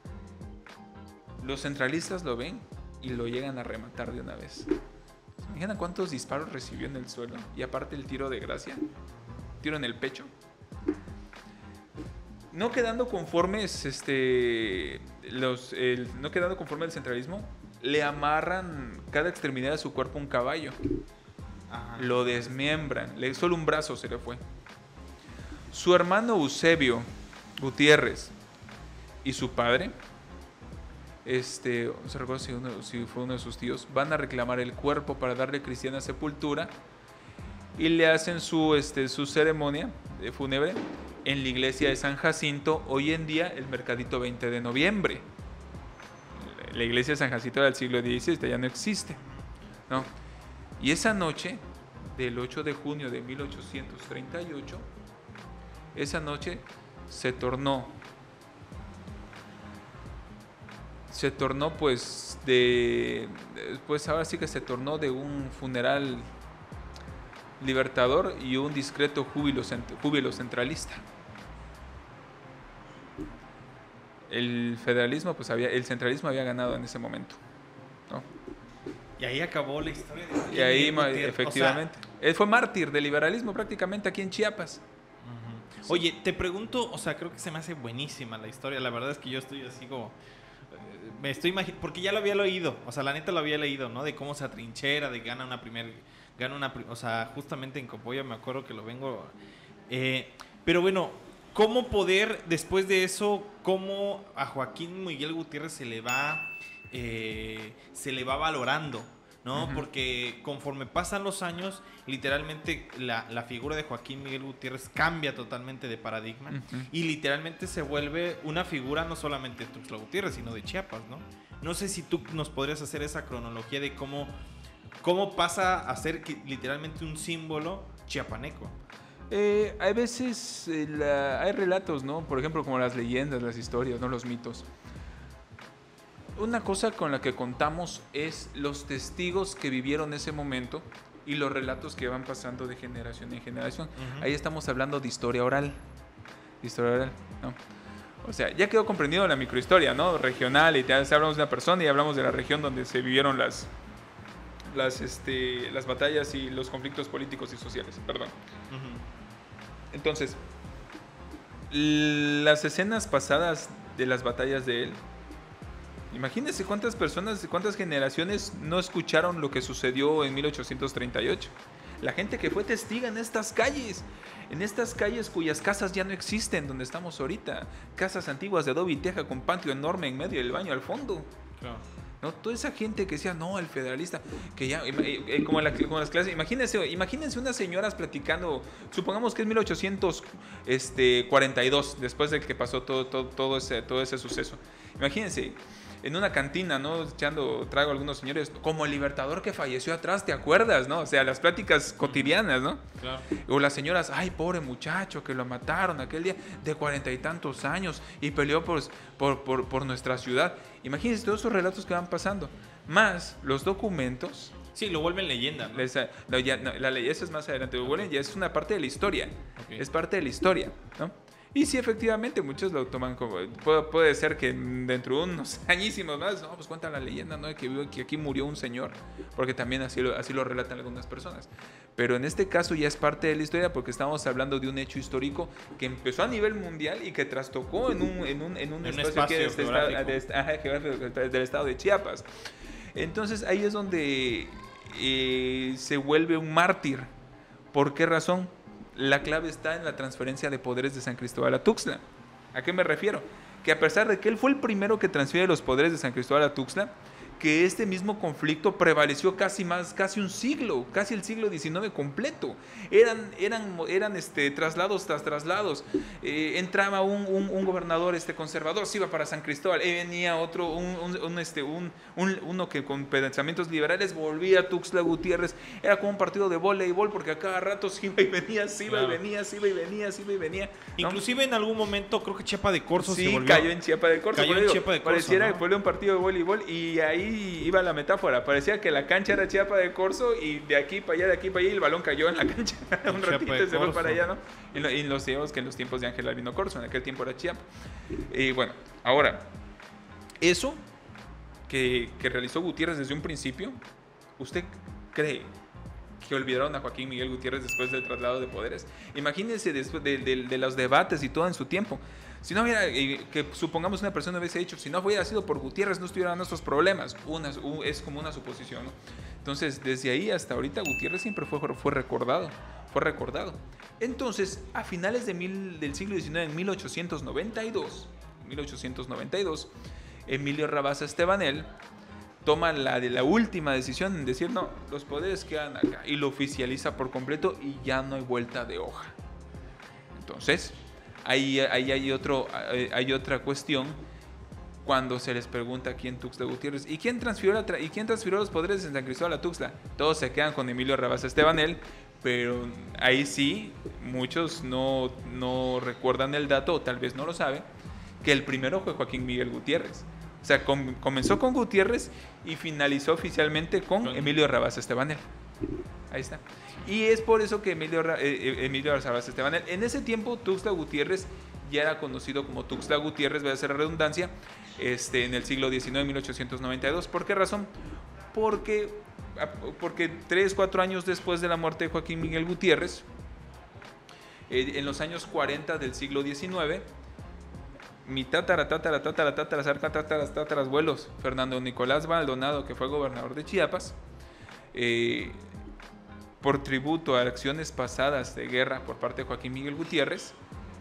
Los centralistas lo ven y lo llegan a rematar de una vez. ¿Se imaginan cuántos disparos recibió en el suelo? Y aparte el tiro de gracia, tiro en el pecho. No quedando conformes, este, los, el, no quedando conforme el centralismo, le amarran cada extremidad de su cuerpo a un caballo. Ajá. Lo desmiembran, le, solo un brazo se le fue. Su hermano Eusebio Gutiérrez y su padre, este, no se recuerda si, uno, si fue uno de sus tíos, van a reclamar el cuerpo para darle cristiana sepultura y le hacen su, este, su ceremonia fúnebre en la iglesia de San Jacinto, hoy en día el Mercadito veinte de noviembre. La iglesia de San Jacinto del siglo dieciséis ya no existe, ¿no? Y esa noche, del ocho de junio de mil ochocientos treinta y ocho, esa noche se tornó, se tornó pues de, pues ahora sí que se tornó de un funeral libertador y un discreto júbilo, júbilo centralista. El federalismo, pues había, el centralismo había ganado en ese momento, ¿no? Y ahí acabó la historia de Joaquín Y ahí, Gutiérrez. efectivamente. O sea, él fue mártir del liberalismo prácticamente aquí en Chiapas. Uh-huh. Oye, te pregunto, o sea, creo que se me hace buenísima la historia. La verdad es que yo estoy así como... Me estoy imaginando, porque ya lo había leído, o sea, la neta lo había leído, ¿no? De cómo se atrinchera, de gana una primer, gana una, o sea, justamente en Copolla me acuerdo que lo vengo, eh, pero bueno, ¿cómo poder, después de eso, cómo a Joaquín Miguel Gutiérrez se le va, eh, se le va valorando, ¿no? Uh-huh. Porque conforme pasan los años, literalmente la, la figura de Joaquín Miguel Gutiérrez cambia totalmente de paradigma uh-huh. y literalmente se vuelve una figura no solamente de Tuxtla Gutiérrez, sino de Chiapas, ¿no? No sé si tú nos podrías hacer esa cronología de cómo, cómo pasa a ser literalmente un símbolo chiapaneco. Eh, hay veces, eh, la, hay relatos, ¿no? Por ejemplo, como las leyendas, las historias, ¿no? Los mitos. Una cosa con la que contamos es los testigos que vivieron ese momento y los relatos que van pasando de generación en generación. Uh-huh. Ahí estamos hablando de historia oral. De historia oral, ¿no? O sea, ya quedó comprendido la microhistoria, ¿no? Regional, y te hablamos de una persona y hablamos de la región donde se vivieron las, las, este, las batallas y los conflictos políticos y sociales. Perdón. Uh-huh. Entonces, las escenas pasadas de las batallas de él, imagínense cuántas personas, cuántas generaciones no escucharon lo que sucedió en mil ochocientos treinta y ocho. La gente que fue testiga en estas calles, en estas calles cuyas casas ya no existen, donde estamos ahorita. Casas antiguas de adobe y teja con patio enorme en medio del baño al fondo. Claro. ¿No? Toda esa gente que decía, no, el federalista, que ya, eh, como, la, como las clases, imagínense, imagínense unas señoras platicando, supongamos que es mil ochocientos cuarenta y dos, después de que pasó todo, todo, todo, ese, todo ese suceso. Imagínense, en una cantina, ¿no? Echando trago a algunos señores, como el libertador que falleció atrás, ¿te acuerdas, no? O sea, las pláticas cotidianas, ¿no? Claro. O las señoras, ay, pobre muchacho, que lo mataron aquel día de cuarenta y tantos años y peleó por, por, por, por nuestra ciudad. Imagínense todos esos relatos que van pasando, más los documentos. Sí, lo vuelven leyenda, ¿no? Les, la, ya, no, la ley, eso es más adelante, lo vuelven, okay. Ya es una parte de la historia, okay. Es parte de la historia, ¿no? Y sí, efectivamente, muchos lo toman como... Puede, puede ser que dentro de unos añísimos más, no, pues cuentan la leyenda, ¿no? Que, que aquí murió un señor, porque también así lo, así lo relatan algunas personas. Pero en este caso ya es parte de la historia porque estamos hablando de un hecho histórico que empezó a nivel mundial y que trastocó en un, en un, en un, en espacio, espacio que este estado, de, de, del estado de Chiapas. Entonces ahí es donde eh, se vuelve un mártir. ¿Por qué razón? La clave está en la transferencia de poderes de San Cristóbal a Tuxtla. ¿A qué me refiero? Que a pesar de que él fue el primero que transfiere los poderes de San Cristóbal a Tuxtla, que este mismo conflicto prevaleció casi más, casi un siglo, casi el siglo diecinueve completo. Eran, eran, eran este, traslados tras traslados. Eh, entraba un, un, un gobernador este, conservador, se iba para San Cristóbal, y venía otro, un, un, un, este, un, un, uno que con pensamientos liberales volvía a Tuxtla Gutiérrez. Era como un partido de voleibol, porque a cada rato se iba y venía, se iba claro. y venía, se iba y venía, se iba y venía. ¿No? Inclusive en algún momento, creo que Chiapa de Corzo sí, se volvió. cayó en Chiapa de Corzo. Cayó en Chiapa de Corzo, pareciera ¿no? que fue un partido de voleibol y ahí iba la metáfora. Parecía que la cancha era Chiapa de Corzo y de aquí para allá, de aquí para allá, y el balón cayó en la cancha un ratito y se fue para allá, ¿no? Y, lo, y los digamos que en los tiempos de Ángel Albino Corzo, en aquel tiempo era Chiapa. Y bueno, ahora, eso que, que realizó Gutiérrez desde un principio, ¿usted cree que olvidaron a Joaquín Miguel Gutiérrez después del traslado de poderes? Imagínense después de, de, de los debates y todo en su tiempo. Si no hubiera, eh, que supongamos una persona hubiese dicho, si no hubiera sido por Gutiérrez no estuvieran nuestros problemas. Una, un, es como una suposición, ¿no? Entonces, desde ahí hasta ahorita Gutiérrez siempre fue, fue recordado, fue recordado. Entonces, a finales de mil, del siglo diecinueve, en mil ochocientos noventa y dos, Emilio Rabasa Estebanel toma la, de la última decisión en decir, no, los poderes quedan acá, y lo oficializa por completo y ya no hay vuelta de hoja. Entonces, ahí, ahí hay, otro, hay otra cuestión cuando se les pregunta aquí en Tuxtla Gutiérrez, ¿y quién transfirió, la tra- ¿y quién transfirió los poderes en San Cristóbal a Tuxtla? Todos se quedan con Emilio Rabasa Estebanel, pero ahí sí, muchos no, no recuerdan el dato, o tal vez no lo saben, que el primero fue Joaquín Miguel Gutiérrez. O sea, com- comenzó con Gutiérrez y finalizó oficialmente con Emilio Rabasa Estebanel. Ahí está. Y es por eso que Emilio, Ra- eh, Emilio Rabasa Estebanel, en ese tiempo Tuxtla Gutiérrez ya era conocido como Tuxtla Gutiérrez, voy a hacer la redundancia, este, en el siglo diecinueve, mil ochocientos noventa y dos. ¿Por qué razón? Porque, porque tres, cuatro años después de la muerte de Joaquín Miguel Gutiérrez, eh, en los años cuarenta del siglo diecinueve, mi tatara, tatara, tatara, tatara, tatara, tatara, tatara, abuelos, Fernando Nicolás Maldonado, que fue gobernador de Chiapas, eh, por tributo a acciones pasadas de guerra por parte de Joaquín Miguel Gutiérrez,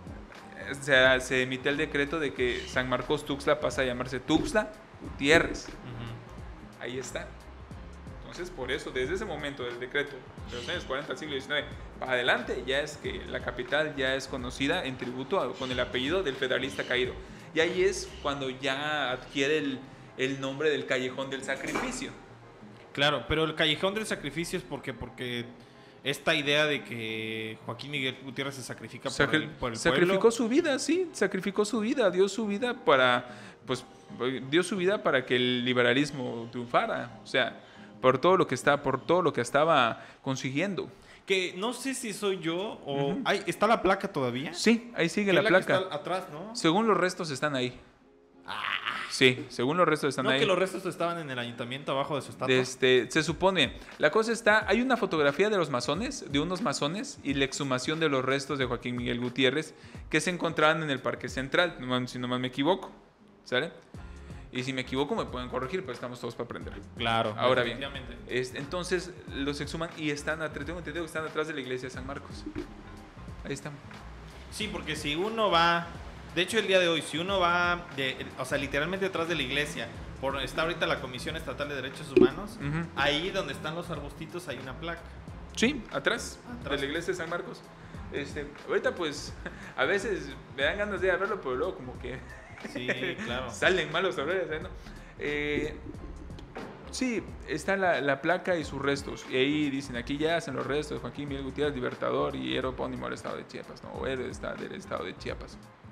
se, se emite el decreto de que San Marcos Tuxtla pasa a llamarse Tuxtla Gutiérrez. Uh-huh. Ahí está. Entonces, por eso, desde ese momento del decreto de los años cuarenta del siglo diecinueve para adelante, ya es que la capital ya es conocida en tributo a, con el apellido del federalista caído. Y ahí es cuando ya adquiere el, el nombre del Callejón del Sacrificio. Claro, pero el Callejón del Sacrificio es porque, porque esta idea de que Joaquín Miguel Gutiérrez se sacrifica por, Sacri- el, por el sacrificó pueblo. su vida, sí, sacrificó su vida, dio su vida para, pues, dio su vida para que el liberalismo triunfara, o sea, por todo lo que está, por todo lo que estaba consiguiendo. Que no sé si soy yo o Uh-huh. ¿hay, ¿está la placa todavía? Sí, ahí sigue ¿Qué la es placa. que está atrás, ¿no? Según los restos están ahí. Ah. Sí, según los restos están No, ahí. que los restos estaban en el ayuntamiento abajo de su estatua. Este, se supone, la cosa está, hay una fotografía de los masones, de unos masones, y la exhumación de los restos de Joaquín Miguel Gutiérrez, que se encontraban en el Parque Central, si no mal me equivoco, ¿sale? Y si me equivoco me pueden corregir, pero estamos todos para aprender. Claro. Ahora bien, es, entonces los exhuman y están, tengo entendido que están atrás de la iglesia de San Marcos. Ahí están. Sí, porque si uno va, de hecho el día de hoy, si uno va, de, o sea, literalmente detrás de la iglesia, por, está ahorita la Comisión Estatal de Derechos Humanos, uh-huh. Ahí donde están los arbustitos hay una placa. Sí, atrás, atrás. de la iglesia de San Marcos. Este, ahorita pues, a veces me dan ganas de ir a verlo, pero luego como que... Sí, claro. Salen malos sabores, ¿no? Eh, sí, está la, la placa y sus restos. Y ahí dicen, aquí ya hacen los restos de Joaquín Miguel Gutiérrez, libertador y héroe epónimo del estado de Chiapas, ¿no? O héroe del estado de Chiapas.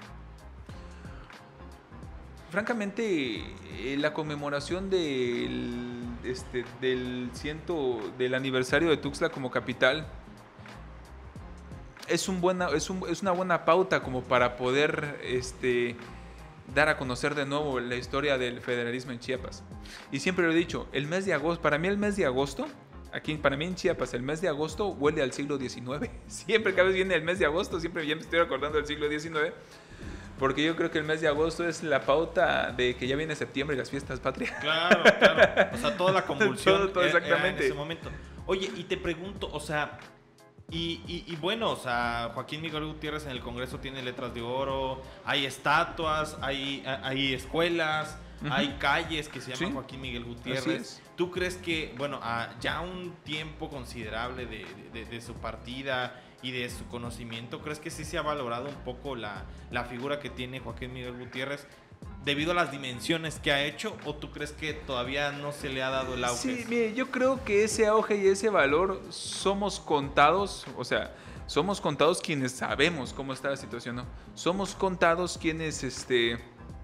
Francamente, eh, la conmemoración del, este, del, ciento, del aniversario de Tuxtla como capital es, un buena, es, un, es una buena pauta como para poder... Este, dar a conocer de nuevo la historia del federalismo en Chiapas. Y siempre lo he dicho, el mes de agosto, para mí el mes de agosto, aquí para mí en Chiapas, el mes de agosto huele al siglo diecinueve. Siempre que a veces viene el mes de agosto, siempre ya me estoy acordando del siglo diecinueve, porque yo creo que el mes de agosto es la pauta de que ya viene septiembre y las fiestas patrias. Claro, claro. O sea, toda la convulsión todo, todo exactamente. Era en ese momento. Oye, y te pregunto, o sea... Y, y, y bueno, o sea, Joaquín Miguel Gutiérrez en el Congreso tiene letras de oro, hay estatuas, hay, hay escuelas, Uh-huh. Hay calles que se llaman Sí. Joaquín Miguel Así Gutiérrez. es. ¿Tú crees que, bueno, a ya un tiempo considerable de, de, de su partida y de su conocimiento, crees que sí se ha valorado un poco la, la figura que tiene Joaquín Miguel Gutiérrez debido a las dimensiones que ha hecho, o tú crees que todavía no se le ha dado el auge? Sí, mire, yo creo que ese auge y ese valor somos contados, o sea, somos contados quienes sabemos cómo está la situación, ¿no? Somos contados quienes, este...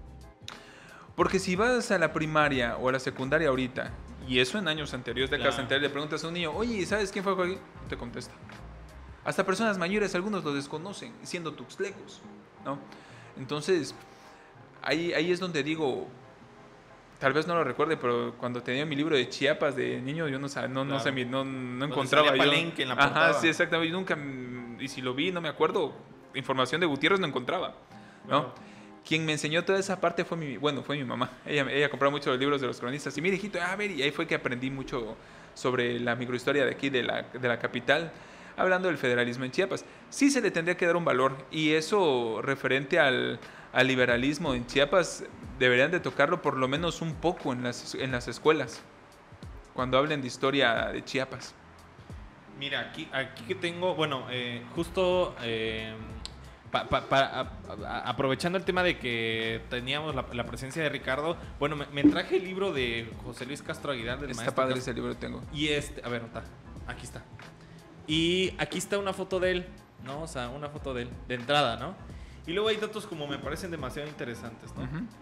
Porque si vas a la primaria o a la secundaria ahorita, y eso en años anteriores, décadas Claro. anteriores, le preguntas a un niño, oye, ¿sabes quién fue Joaquín? No te contesta. Hasta personas mayores, algunos lo desconocen, siendo tuxtlecos, ¿no? Entonces, ahí, ahí es donde digo, tal vez no lo recuerde, pero cuando tenía mi libro de Chiapas de niño, yo no sab- no, no, Claro. sé, mi- no, no Donde encontraba salía yo. Palenque en la Ajá, portada. sí, exactamente. Yo nunca, mm, y si lo vi, no me acuerdo, información de Gutiérrez no encontraba, ¿no? Claro. Quien me enseñó toda esa parte fue mi, bueno, fue mi mamá. Ella, ella compraba mucho los libros de los cronistas. Y mire, hijito, a ver, y ahí fue que aprendí mucho sobre la microhistoria de aquí, de la, de la capital, hablando del federalismo en Chiapas. Sí se le tendría que dar un valor, y eso referente al, al liberalismo en Chiapas, deberían de tocarlo por lo menos un poco en las, en las escuelas, cuando hablen de historia de Chiapas. Mira, aquí, aquí que tengo, bueno, eh, justo eh, pa- pa- pa- a- a- aprovechando el tema de que teníamos la, la presencia de Ricardo, bueno, me, me traje el libro de José Luis Castro Aguilar, del Está maestro padre Castro. ese libro, tengo. Y este, a ver, está, aquí está. Y aquí está una foto de él, ¿no? O sea, una foto de él, de entrada, ¿no? Y luego hay datos como me parecen demasiado interesantes, ¿no? Ujú.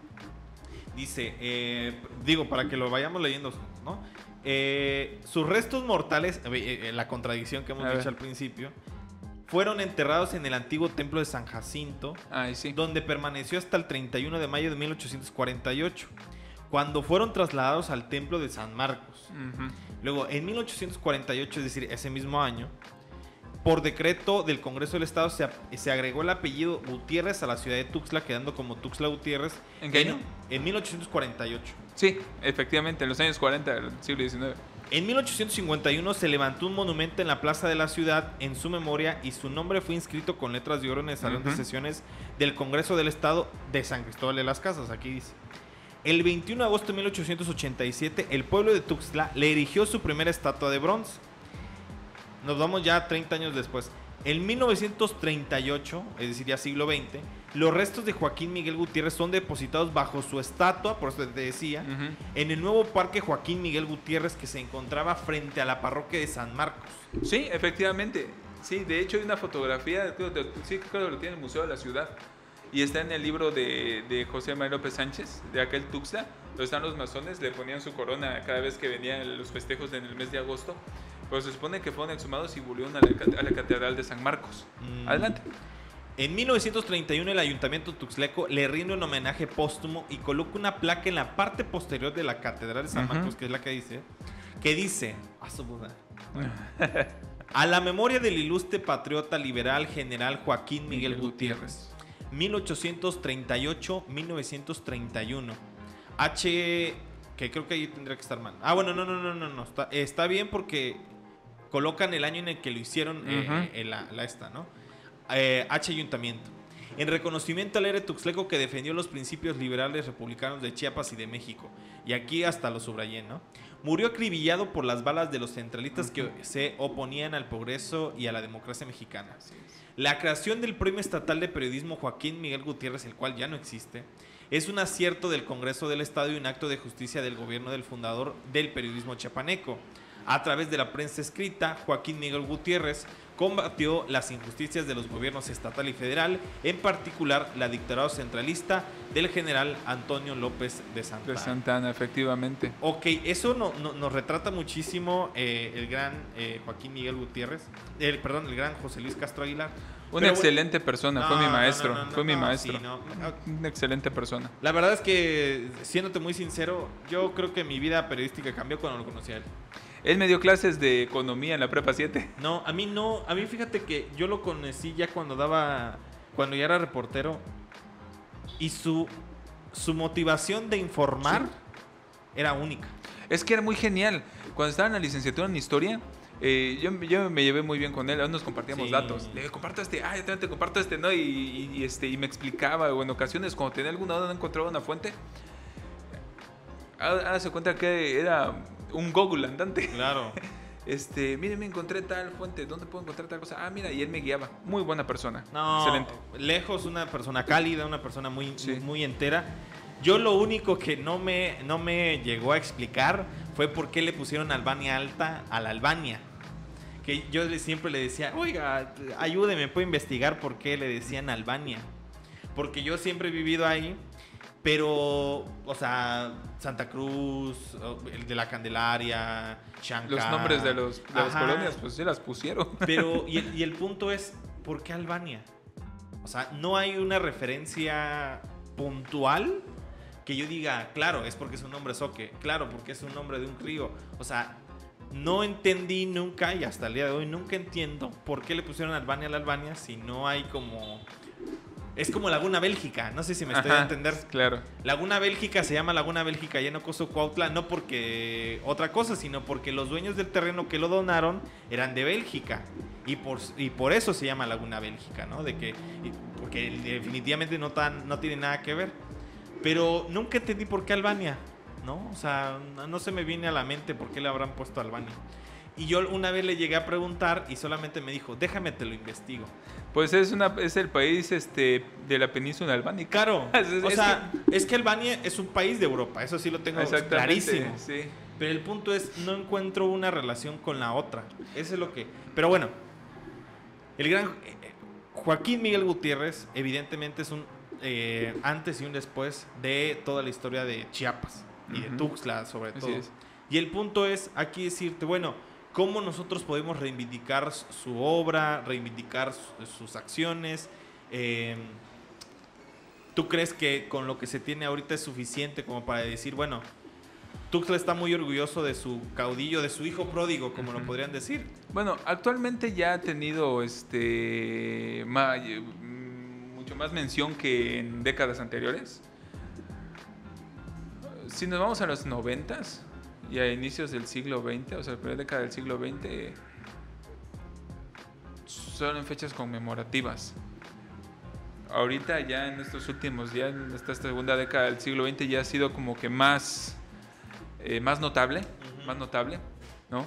Dice, eh, digo, para que lo vayamos leyendo juntos, ¿no? Eh, sus restos mortales, eh, eh, la contradicción que hemos A dicho ver. al principio, fueron enterrados en el antiguo templo de San Jacinto, Ay, sí. donde permaneció hasta el treinta y uno de mayo de mil ochocientos cuarenta y ocho, cuando fueron trasladados al templo de San Marcos. Ujú. Luego, en mil ochocientos cuarenta y ocho, es decir, ese mismo año, por decreto del Congreso del Estado se, ap- se agregó el apellido Gutiérrez a la ciudad de Tuxtla, quedando como Tuxtla Gutiérrez. ¿En qué año? En mil ochocientos cuarenta y ocho. Sí, efectivamente, en los años cuarenta del siglo diecinueve. En mil ochocientos cincuenta y uno se levantó un monumento en la plaza de la ciudad en su memoria y su nombre fue inscrito con letras de oro en el salón de Ujú. sesiones del Congreso del Estado de San Cristóbal de las Casas. Aquí dice. El veintiuno de agosto de mil ochocientos ochenta y siete, el pueblo de Tuxtla le erigió su primera estatua de bronce. Nos vamos ya treinta años después. En mil novecientos treinta y ocho, es decir, ya siglo veinte, los restos de Joaquín Miguel Gutiérrez son depositados bajo su estatua, por eso te decía, Ujú. en el nuevo parque Joaquín Miguel Gutiérrez que se encontraba frente a la parroquia de San Marcos. Sí, efectivamente. Sí, de hecho hay una fotografía, creo, de- sí, creo que lo tiene el Museo de la Ciudad. Y está en el libro de, de José María López Sánchez, de aquel Tuxtla, donde están los masones, le ponían su corona cada vez que venían los festejos en el mes de agosto. Pues se supone que fueron exhumados y volvieron a la, ca- a la Catedral de San Marcos. Mm. Adelante. En mil novecientos treinta y uno el ayuntamiento tuxtleco le rinde un homenaje póstumo y coloca una placa en la parte posterior de la Catedral de San Ujú. Marcos, que es la que dice, que dice, a su puta, a la memoria del ilustre patriota liberal general Joaquín Miguel, Miguel Gutiérrez, mil ochocientos treinta y ocho a mil novecientos treinta y uno. H, que creo que ahí tendría que estar mal. Ah, bueno, no, no, no, no, no, está, está bien porque colocan el año en el que lo hicieron, eh, Ujú. eh, la, la esta, ¿no? Eh, H Ayuntamiento. En reconocimiento al héroe tuxtleco que defendió los principios liberales republicanos de Chiapas y de México. Y aquí hasta lo subrayé, ¿no? Murió acribillado por las balas de los centralistas que se oponían al progreso y a la democracia mexicana. La creación del Premio Estatal de Periodismo Joaquín Miguel Gutiérrez, el cual ya no existe, es un acierto del Congreso del Estado y un acto de justicia del gobierno del fundador del periodismo chiapaneco. A través de la prensa escrita, Joaquín Miguel Gutiérrez combatió las injusticias de los gobiernos estatal y federal, en particular la dictadura centralista del general Antonio López de Santa De Anna. Santa Ana, efectivamente. Ok, eso no, no- nos retrata muchísimo eh, el gran eh, Joaquín Miguel Gutiérrez, el, perdón, el gran José Luis Castro Aguilar. Una Pero, excelente persona, no, fue mi no, no, maestro, no, no, fue mi no, maestro. sí, no. Una excelente persona. La verdad es que, siéndote muy sincero, yo creo que mi vida periodística cambió cuando lo conocí a él. Él me dio clases de economía en la prepa siete. No, a mí no, a mí fíjate que yo lo conocí ya cuando daba, cuando ya era reportero, y su, su motivación de informar era única. Es que era muy genial. Cuando estaba en la licenciatura en historia, eh, yo, yo me llevé muy bien con él, aún nos compartíamos Sí. datos. Le dije, comparto este, ah, yo también te comparto este, ¿no? Y, y- y, este, y me explicaba, o en ocasiones cuando tenía alguna duda, no encontraba una fuente, ahora se cuenta que era un Google andante. Claro. Este, mire, me encontré tal fuente, ¿dónde puedo encontrar tal cosa? Ah, mira, y él me guiaba. Muy buena persona. No, excelente. Lejos, una persona cálida, una persona muy, Sí. muy entera. Yo lo único que no me, no me llegó a explicar fue por qué le pusieron Albania Alta a la Albania. Que yo le- siempre le decía, oiga, ayúdeme, puedo investigar por qué le decían Albania. Porque yo siempre he vivido ahí, pero, o sea, Santa Cruz, el de la Candelaria, Chancay. Los nombres de, los, de las Ajá. colonias, pues sí las pusieron. Pero, y el, y el punto es, ¿por qué Albania? O sea, no hay una referencia puntual que yo diga, claro, es porque es un nombre soque, claro, porque es un nombre de un río. O sea, no entendí nunca, y hasta el día de hoy nunca entiendo por qué le pusieron Albania a la Albania si no hay como... Es como Laguna Bélgica, no sé si me estoy Ajá, a entender. Claro. Laguna Bélgica se llama Laguna Bélgica ya no Coso Cuautla, no porque otra cosa, sino porque los dueños del terreno que lo donaron eran de Bélgica. Y por, y por eso se llama Laguna Bélgica, ¿no? De que, y- porque definitivamente no, tan, no tiene nada que ver. Pero nunca entendí por qué Albania, ¿no? O sea, no, no se me viene a la mente por qué le habrán puesto Albania. Y yo una vez le llegué a preguntar y solamente me dijo, déjame te lo investigo. Pues es una es el país este de la península albánica. Claro, Es- es o que- sea, es que Albania es un país de Europa, eso sí lo tengo Exactamente, clarísimo. sí. Pero el punto es, no encuentro una relación con la otra. Eso es lo que... Pero bueno, el gran... eh, Joaquín Miguel Gutiérrez, evidentemente es un eh, antes y un después de toda la historia de Chiapas y de Ujú. Tuxtla, sobre Así todo. es. Y el punto es aquí decirte, bueno, ¿cómo nosotros podemos reivindicar su obra, reivindicar su- sus acciones? Eh, ¿Tú crees que con lo que se tiene ahorita es suficiente como para decir, bueno, Tuxtla está muy orgulloso de su caudillo, de su hijo pródigo, como lo Ujú. podrían decir? Bueno, actualmente ya ha tenido este ma- mm, mucho más mención que en décadas anteriores. Si nos vamos a los noventas y a inicios del siglo veinte, o sea, la primera década del siglo veinte, son fechas conmemorativas. Ahorita ya en estos últimos días, en esta segunda década del siglo veinte, ya ha sido como que más, eh, más notable, Ujú. más notable, ¿no?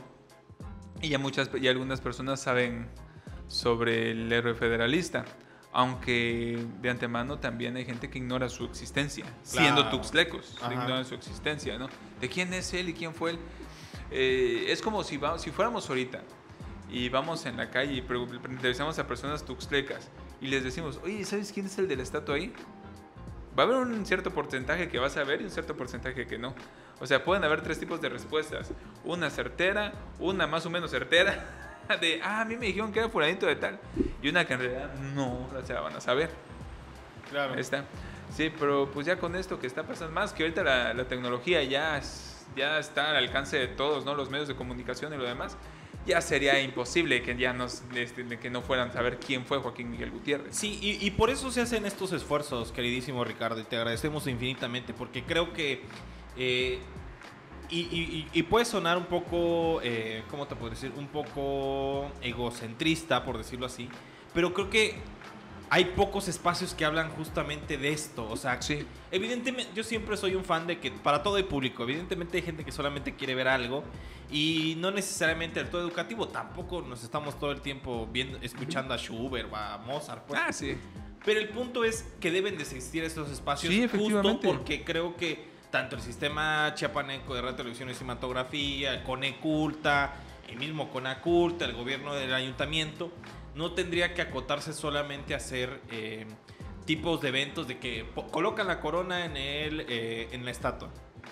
Y ya muchas, ya algunas personas saben sobre el héroe federalista, aunque de antemano también hay gente que ignora su existencia, siendo Claro. tuxtlecos, Ajá. ignoran su existencia, ¿no? ¿De quién es él y quién fue él? Eh, es como si, va- si fuéramos ahorita y vamos en la calle y pre- pre- entrevistamos a personas tuxtlecas y les decimos, oye, ¿sabes quién es el de la estatua ahí? Va a haber un cierto porcentaje que vas a ver y un cierto porcentaje que no. O sea, pueden haber tres tipos de respuestas. Una certera, una más o menos certera, de, ah, a mí me dijeron que era fulanito de tal. Y una que en realidad no, o sea, van a saber. Claro. Ahí está. Sí, pero pues ya con esto que está pasando, más que ahorita la, la tecnología ya, es- ya está al alcance de todos, ¿no? Los medios de comunicación y lo demás. Ya sería imposible que ya nos, este, que no fueran a saber quién fue Joaquín Miguel Gutiérrez. Sí, y, y por eso se hacen estos esfuerzos, queridísimo Ricardo, y te agradecemos infinitamente, porque creo que... eh, y, y- y- y puede sonar un poco, eh, ¿cómo te puedo decir? Un poco egocentrista, por decirlo así, pero creo que hay pocos espacios que hablan justamente de esto. O sea, Sí. evidentemente yo siempre soy un fan de que para todo hay público. Evidentemente hay gente que solamente quiere ver algo y no necesariamente el todo educativo. Tampoco nos estamos todo el tiempo viendo, escuchando a Schubert o a Mozart. Pues. Ah, sí. Pero el punto es que deben de existir estos espacios Sí, justo efectivamente. porque creo que tanto el sistema chiapaneco de radio, televisión y cinematografía, Coneculta, el mismo Conaculta, el gobierno del ayuntamiento, no tendría que acotarse solamente a hacer eh, tipos de eventos de que po- colocan la corona en, el, eh, en la estatua.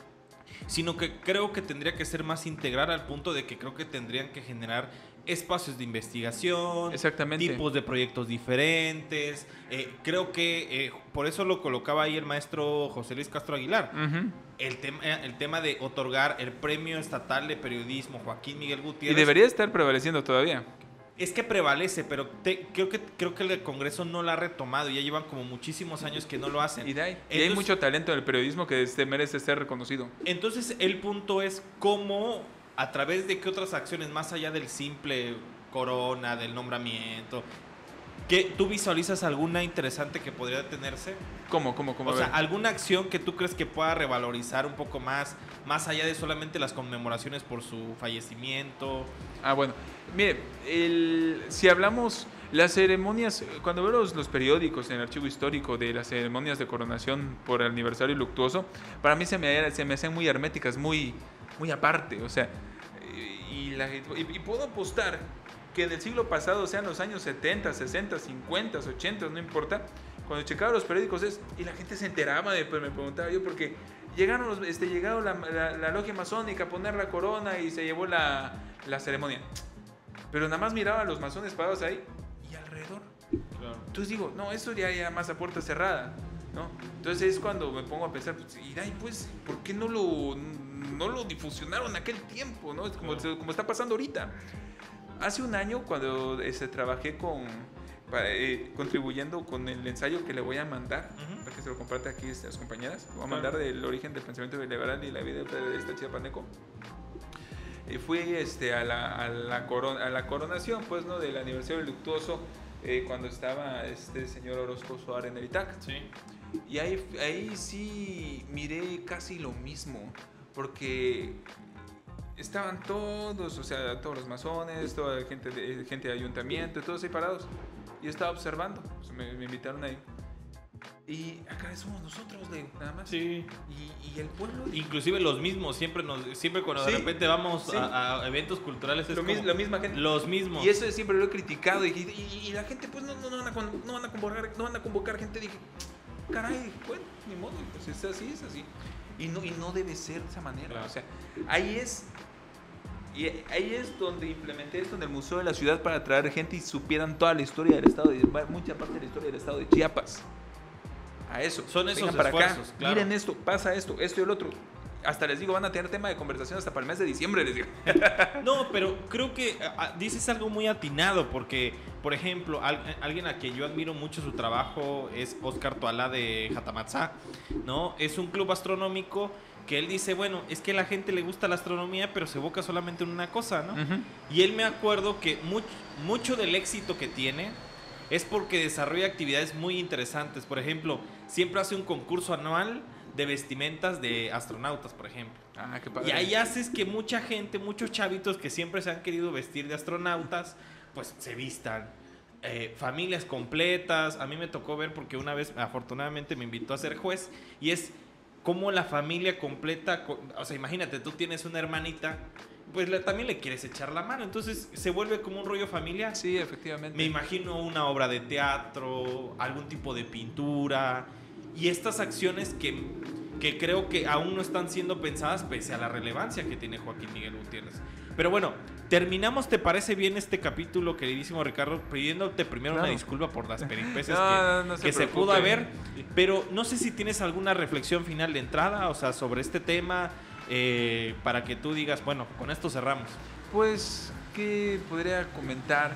Sino que creo que tendría que ser más integral al punto de que creo que tendrían que generar espacios de investigación, Exactamente. tipos de proyectos diferentes. Eh, creo que eh, por eso lo colocaba ahí el maestro José Luis Castro Aguilar. Ujú. El, tema, el tema de otorgar el Premio Estatal de Periodismo Joaquín Miguel Y Gutiérrez. debería estar prevaleciendo todavía. Es que prevalece, pero te- creo que creo que el Congreso no lo ha retomado. Ya llevan como muchísimos años que no lo hacen. Y, de ahí- y hay Entonces- mucho talento en el periodismo que este merece ser reconocido. Entonces el punto es cómo, a través de qué otras acciones, más allá del simple corona, del nombramiento, ¿Qué, ¿Tú visualizas alguna interesante que podría tenerse? ¿Cómo, cómo, cómo? O A sea, ver. alguna acción que tú crees que pueda revalorizar un poco más, más allá de solamente las conmemoraciones por su fallecimiento. Ah, bueno. Mire, el, si hablamos, las ceremonias, cuando veo los, los periódicos en el archivo histórico de las ceremonias de coronación por el aniversario luctuoso, para mí se me, se me hacen muy herméticas, muy, muy aparte. O sea, y, la, y, y puedo apostar que en el siglo pasado, sean los años setenta, sesenta, cincuenta, ochenta, no importa, cuando checaba los periódicos es, y la gente se enteraba, de, pues me preguntaba yo, porque llegaron los, este, llegaron la, la, la logia masónica a poner la corona y se llevó la, la ceremonia. Pero nada más miraba a los masones parados ahí y alrededor. Claro. Entonces digo, no, esto ya ya más a puerta cerrada, ¿no? Entonces es cuando me pongo a pensar, pues, y ay, pues, ¿por qué no lo, no lo difusionaron en aquel tiempo, ¿no? Es como, claro. como está pasando ahorita. Hace un año, cuando este, trabajé con, para, eh, contribuyendo con el ensayo que le voy a mandar, uh-huh. para que se lo comparte aquí a las compañeras, voy a claro. mandar del origen del pensamiento liberal y la vida de esta chiapaneco. Y fui este, a, la, a, la corona, a la coronación, pues, ¿no? Del aniversario luctuoso, eh, cuando estaba este señor Orozco Soares en el Itac. Sí. Y ahí, ahí sí miré casi lo mismo, porque estaban todos, o sea, todos los masones, toda la gente de, gente de ayuntamiento, todos ahí parados. Y yo estaba observando, pues me, me invitaron ahí. Y acá somos nosotros, de nada más. Sí. Y, y el pueblo. Inclusive los mismos, siempre nos, siempre cuando sí, de repente vamos sí. a, a eventos culturales es lo como mis, la misma gente. Los mismos. Y eso siempre lo he criticado. Y, y, y la gente, pues no, no, no, van a, no, van a convocar, no van a convocar gente. Dije, caray, bueno, ni modo, pues es así, es así. Y no, y no debe ser de esa manera. Claro. O sea, ahí es. Y ahí es donde implementé esto en el Museo de la Ciudad para atraer gente y supieran toda la historia del estado, de, mucha parte de la historia del estado de Chiapas. A eso. Son esos Vengan para esfuerzos, acá, claro. Miren esto, pasa esto, esto y el otro. Hasta les digo, van a tener tema de conversación hasta para el mes de diciembre, les digo. No, pero creo que a, dices algo muy atinado, porque, por ejemplo, al, alguien a quien yo admiro mucho su trabajo es Oscar Toalá de Jatamatzá, ¿no? Es un club astronómico que él dice, bueno, es que a la gente le gusta la astronomía, pero se evoca solamente en una cosa, ¿no? Uh-huh. Y él me acuerdo que much, mucho del éxito que tiene es porque desarrolla actividades muy interesantes. Por ejemplo, siempre hace un concurso anual de vestimentas de astronautas, por ejemplo. Ah, qué padre. Y ahí haces que mucha gente, muchos chavitos que siempre se han querido vestir de astronautas, pues se vistan. Eh, familias completas. A mí me tocó ver, porque una vez afortunadamente me invitó a ser juez, y es como la familia completa, o sea, imagínate, tú tienes una hermanita, pues le, también le quieres echar la mano, entonces se vuelve como un rollo familiar. Sí, efectivamente. Me imagino una obra de teatro, algún tipo de pintura, y estas acciones que, que creo que aún no están siendo pensadas pese a la relevancia que tiene Joaquín Miguel Gutiérrez. Pero bueno, terminamos, ¿te parece bien este capítulo, queridísimo Ricardo? Pidiéndote primero claro. una disculpa por las peripecias no, que, no, no se, que se pudo haber, pero no sé si tienes alguna reflexión final de entrada, o sea, sobre este tema, eh, para que tú digas, bueno, con esto cerramos. Pues, ¿qué podría comentar?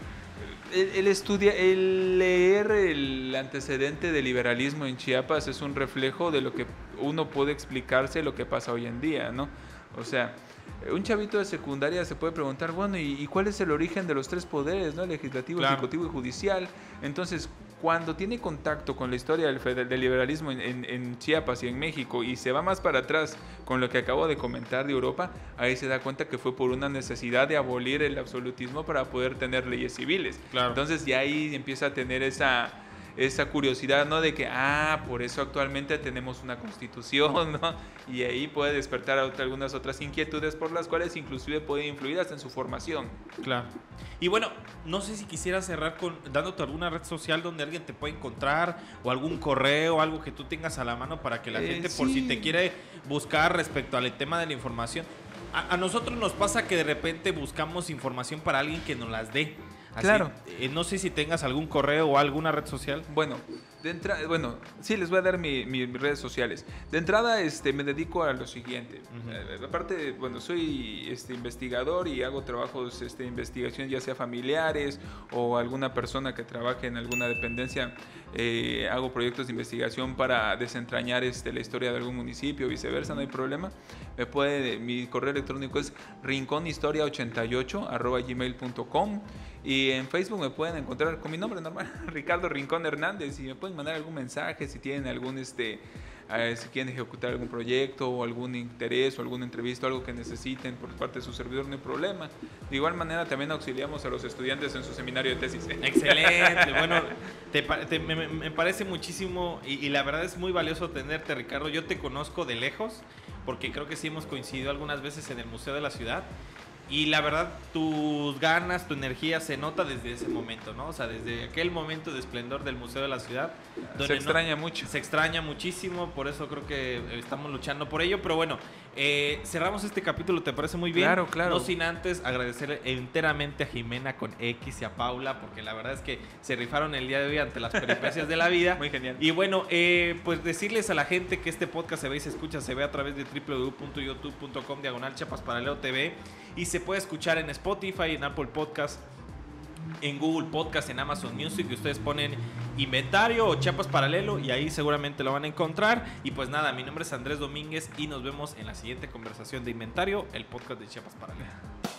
El, el, estudia, el leer el antecedente del liberalismo en Chiapas es un reflejo de lo que uno puede explicarse lo que pasa hoy en día, ¿no? O sea, un chavito de secundaria se puede preguntar, bueno, ¿y, y cuál es el origen de los tres poderes, ¿no? Legislativo, claro. ejecutivo y judicial? Entonces, cuando tiene contacto con la historia del, del liberalismo en, en, en Chiapas y en México y se va más para atrás con lo que acabo de comentar de Europa, ahí se da cuenta que fue por una necesidad de abolir el absolutismo para poder tener leyes civiles. Claro. Entonces, ya ahí empieza a tener esa... esa curiosidad, ¿no? De que, ah, por eso actualmente tenemos una constitución, ¿no? Y ahí puede despertar otra, algunas otras inquietudes por las cuales inclusive puede influir hasta en su formación. Claro. Y bueno, no sé si quisieras cerrar con dándote alguna red social donde alguien te pueda encontrar, o algún correo, algo que tú tengas a la mano para que la eh, gente, sí. por si te quiere buscar respecto al tema de la información. A, a nosotros nos pasa que de repente buscamos información para alguien que nos las dé. Así, claro. Eh, no sé si tengas algún correo o alguna red social. Bueno, de entrada, bueno, sí, les voy a dar mi, mi, mis redes sociales. De entrada, este, me dedico a lo siguiente. Uh-huh. Eh, aparte, bueno, soy este, investigador y hago trabajos este, de investigación, ya sea familiares o alguna persona que trabaje en alguna dependencia. Eh, hago proyectos de investigación para desentrañar este, la historia de algún municipio, viceversa, no hay problema. me puede, mi correo electrónico es rinconhistoria ochenta y ocho arroba gmail punto com y en Facebook me pueden encontrar con mi nombre normal, Ricardo Rincón Hernández, y me pueden mandar algún mensaje si tienen algún este eh, si quieren ejecutar algún proyecto o algún interés o alguna entrevista o algo que necesiten por parte de su servidor, no hay problema. De igual manera también auxiliamos a los estudiantes en su seminario de tesis. Excelente, bueno, te, te, me, me parece muchísimo y, y la verdad es muy valioso tenerte, Ricardo. Yo te conozco de lejos porque creo que sí hemos coincidido algunas veces en el Museo de la Ciudad. Y la verdad, tus ganas, tu energía se nota desde ese momento, ¿no? O sea, desde aquel momento de esplendor del Museo de la Ciudad. Donde se extraña no, mucho. Se extraña muchísimo, por eso creo que estamos luchando por ello. Pero bueno, eh, cerramos este capítulo, ¿te parece muy bien? Claro, claro. No sin antes agradecer enteramente a Jimena con X y a Paula, porque la verdad es que se rifaron el día de hoy ante las peripecias de la vida. Muy genial. Y bueno, eh, pues decirles a la gente que este podcast se ve y se escucha, se ve a través de w w w punto youtube punto com diagonal Chiapas Paralelo T V y se puede escuchar en Spotify, en Apple Podcast, en Google Podcast, en Amazon Music, y ustedes ponen Inventario o Chiapas Paralelo y ahí seguramente lo van a encontrar. Y pues nada, mi nombre es Andrés Domínguez y nos vemos en la siguiente conversación de Inventario, el podcast de Chiapas Paralelo.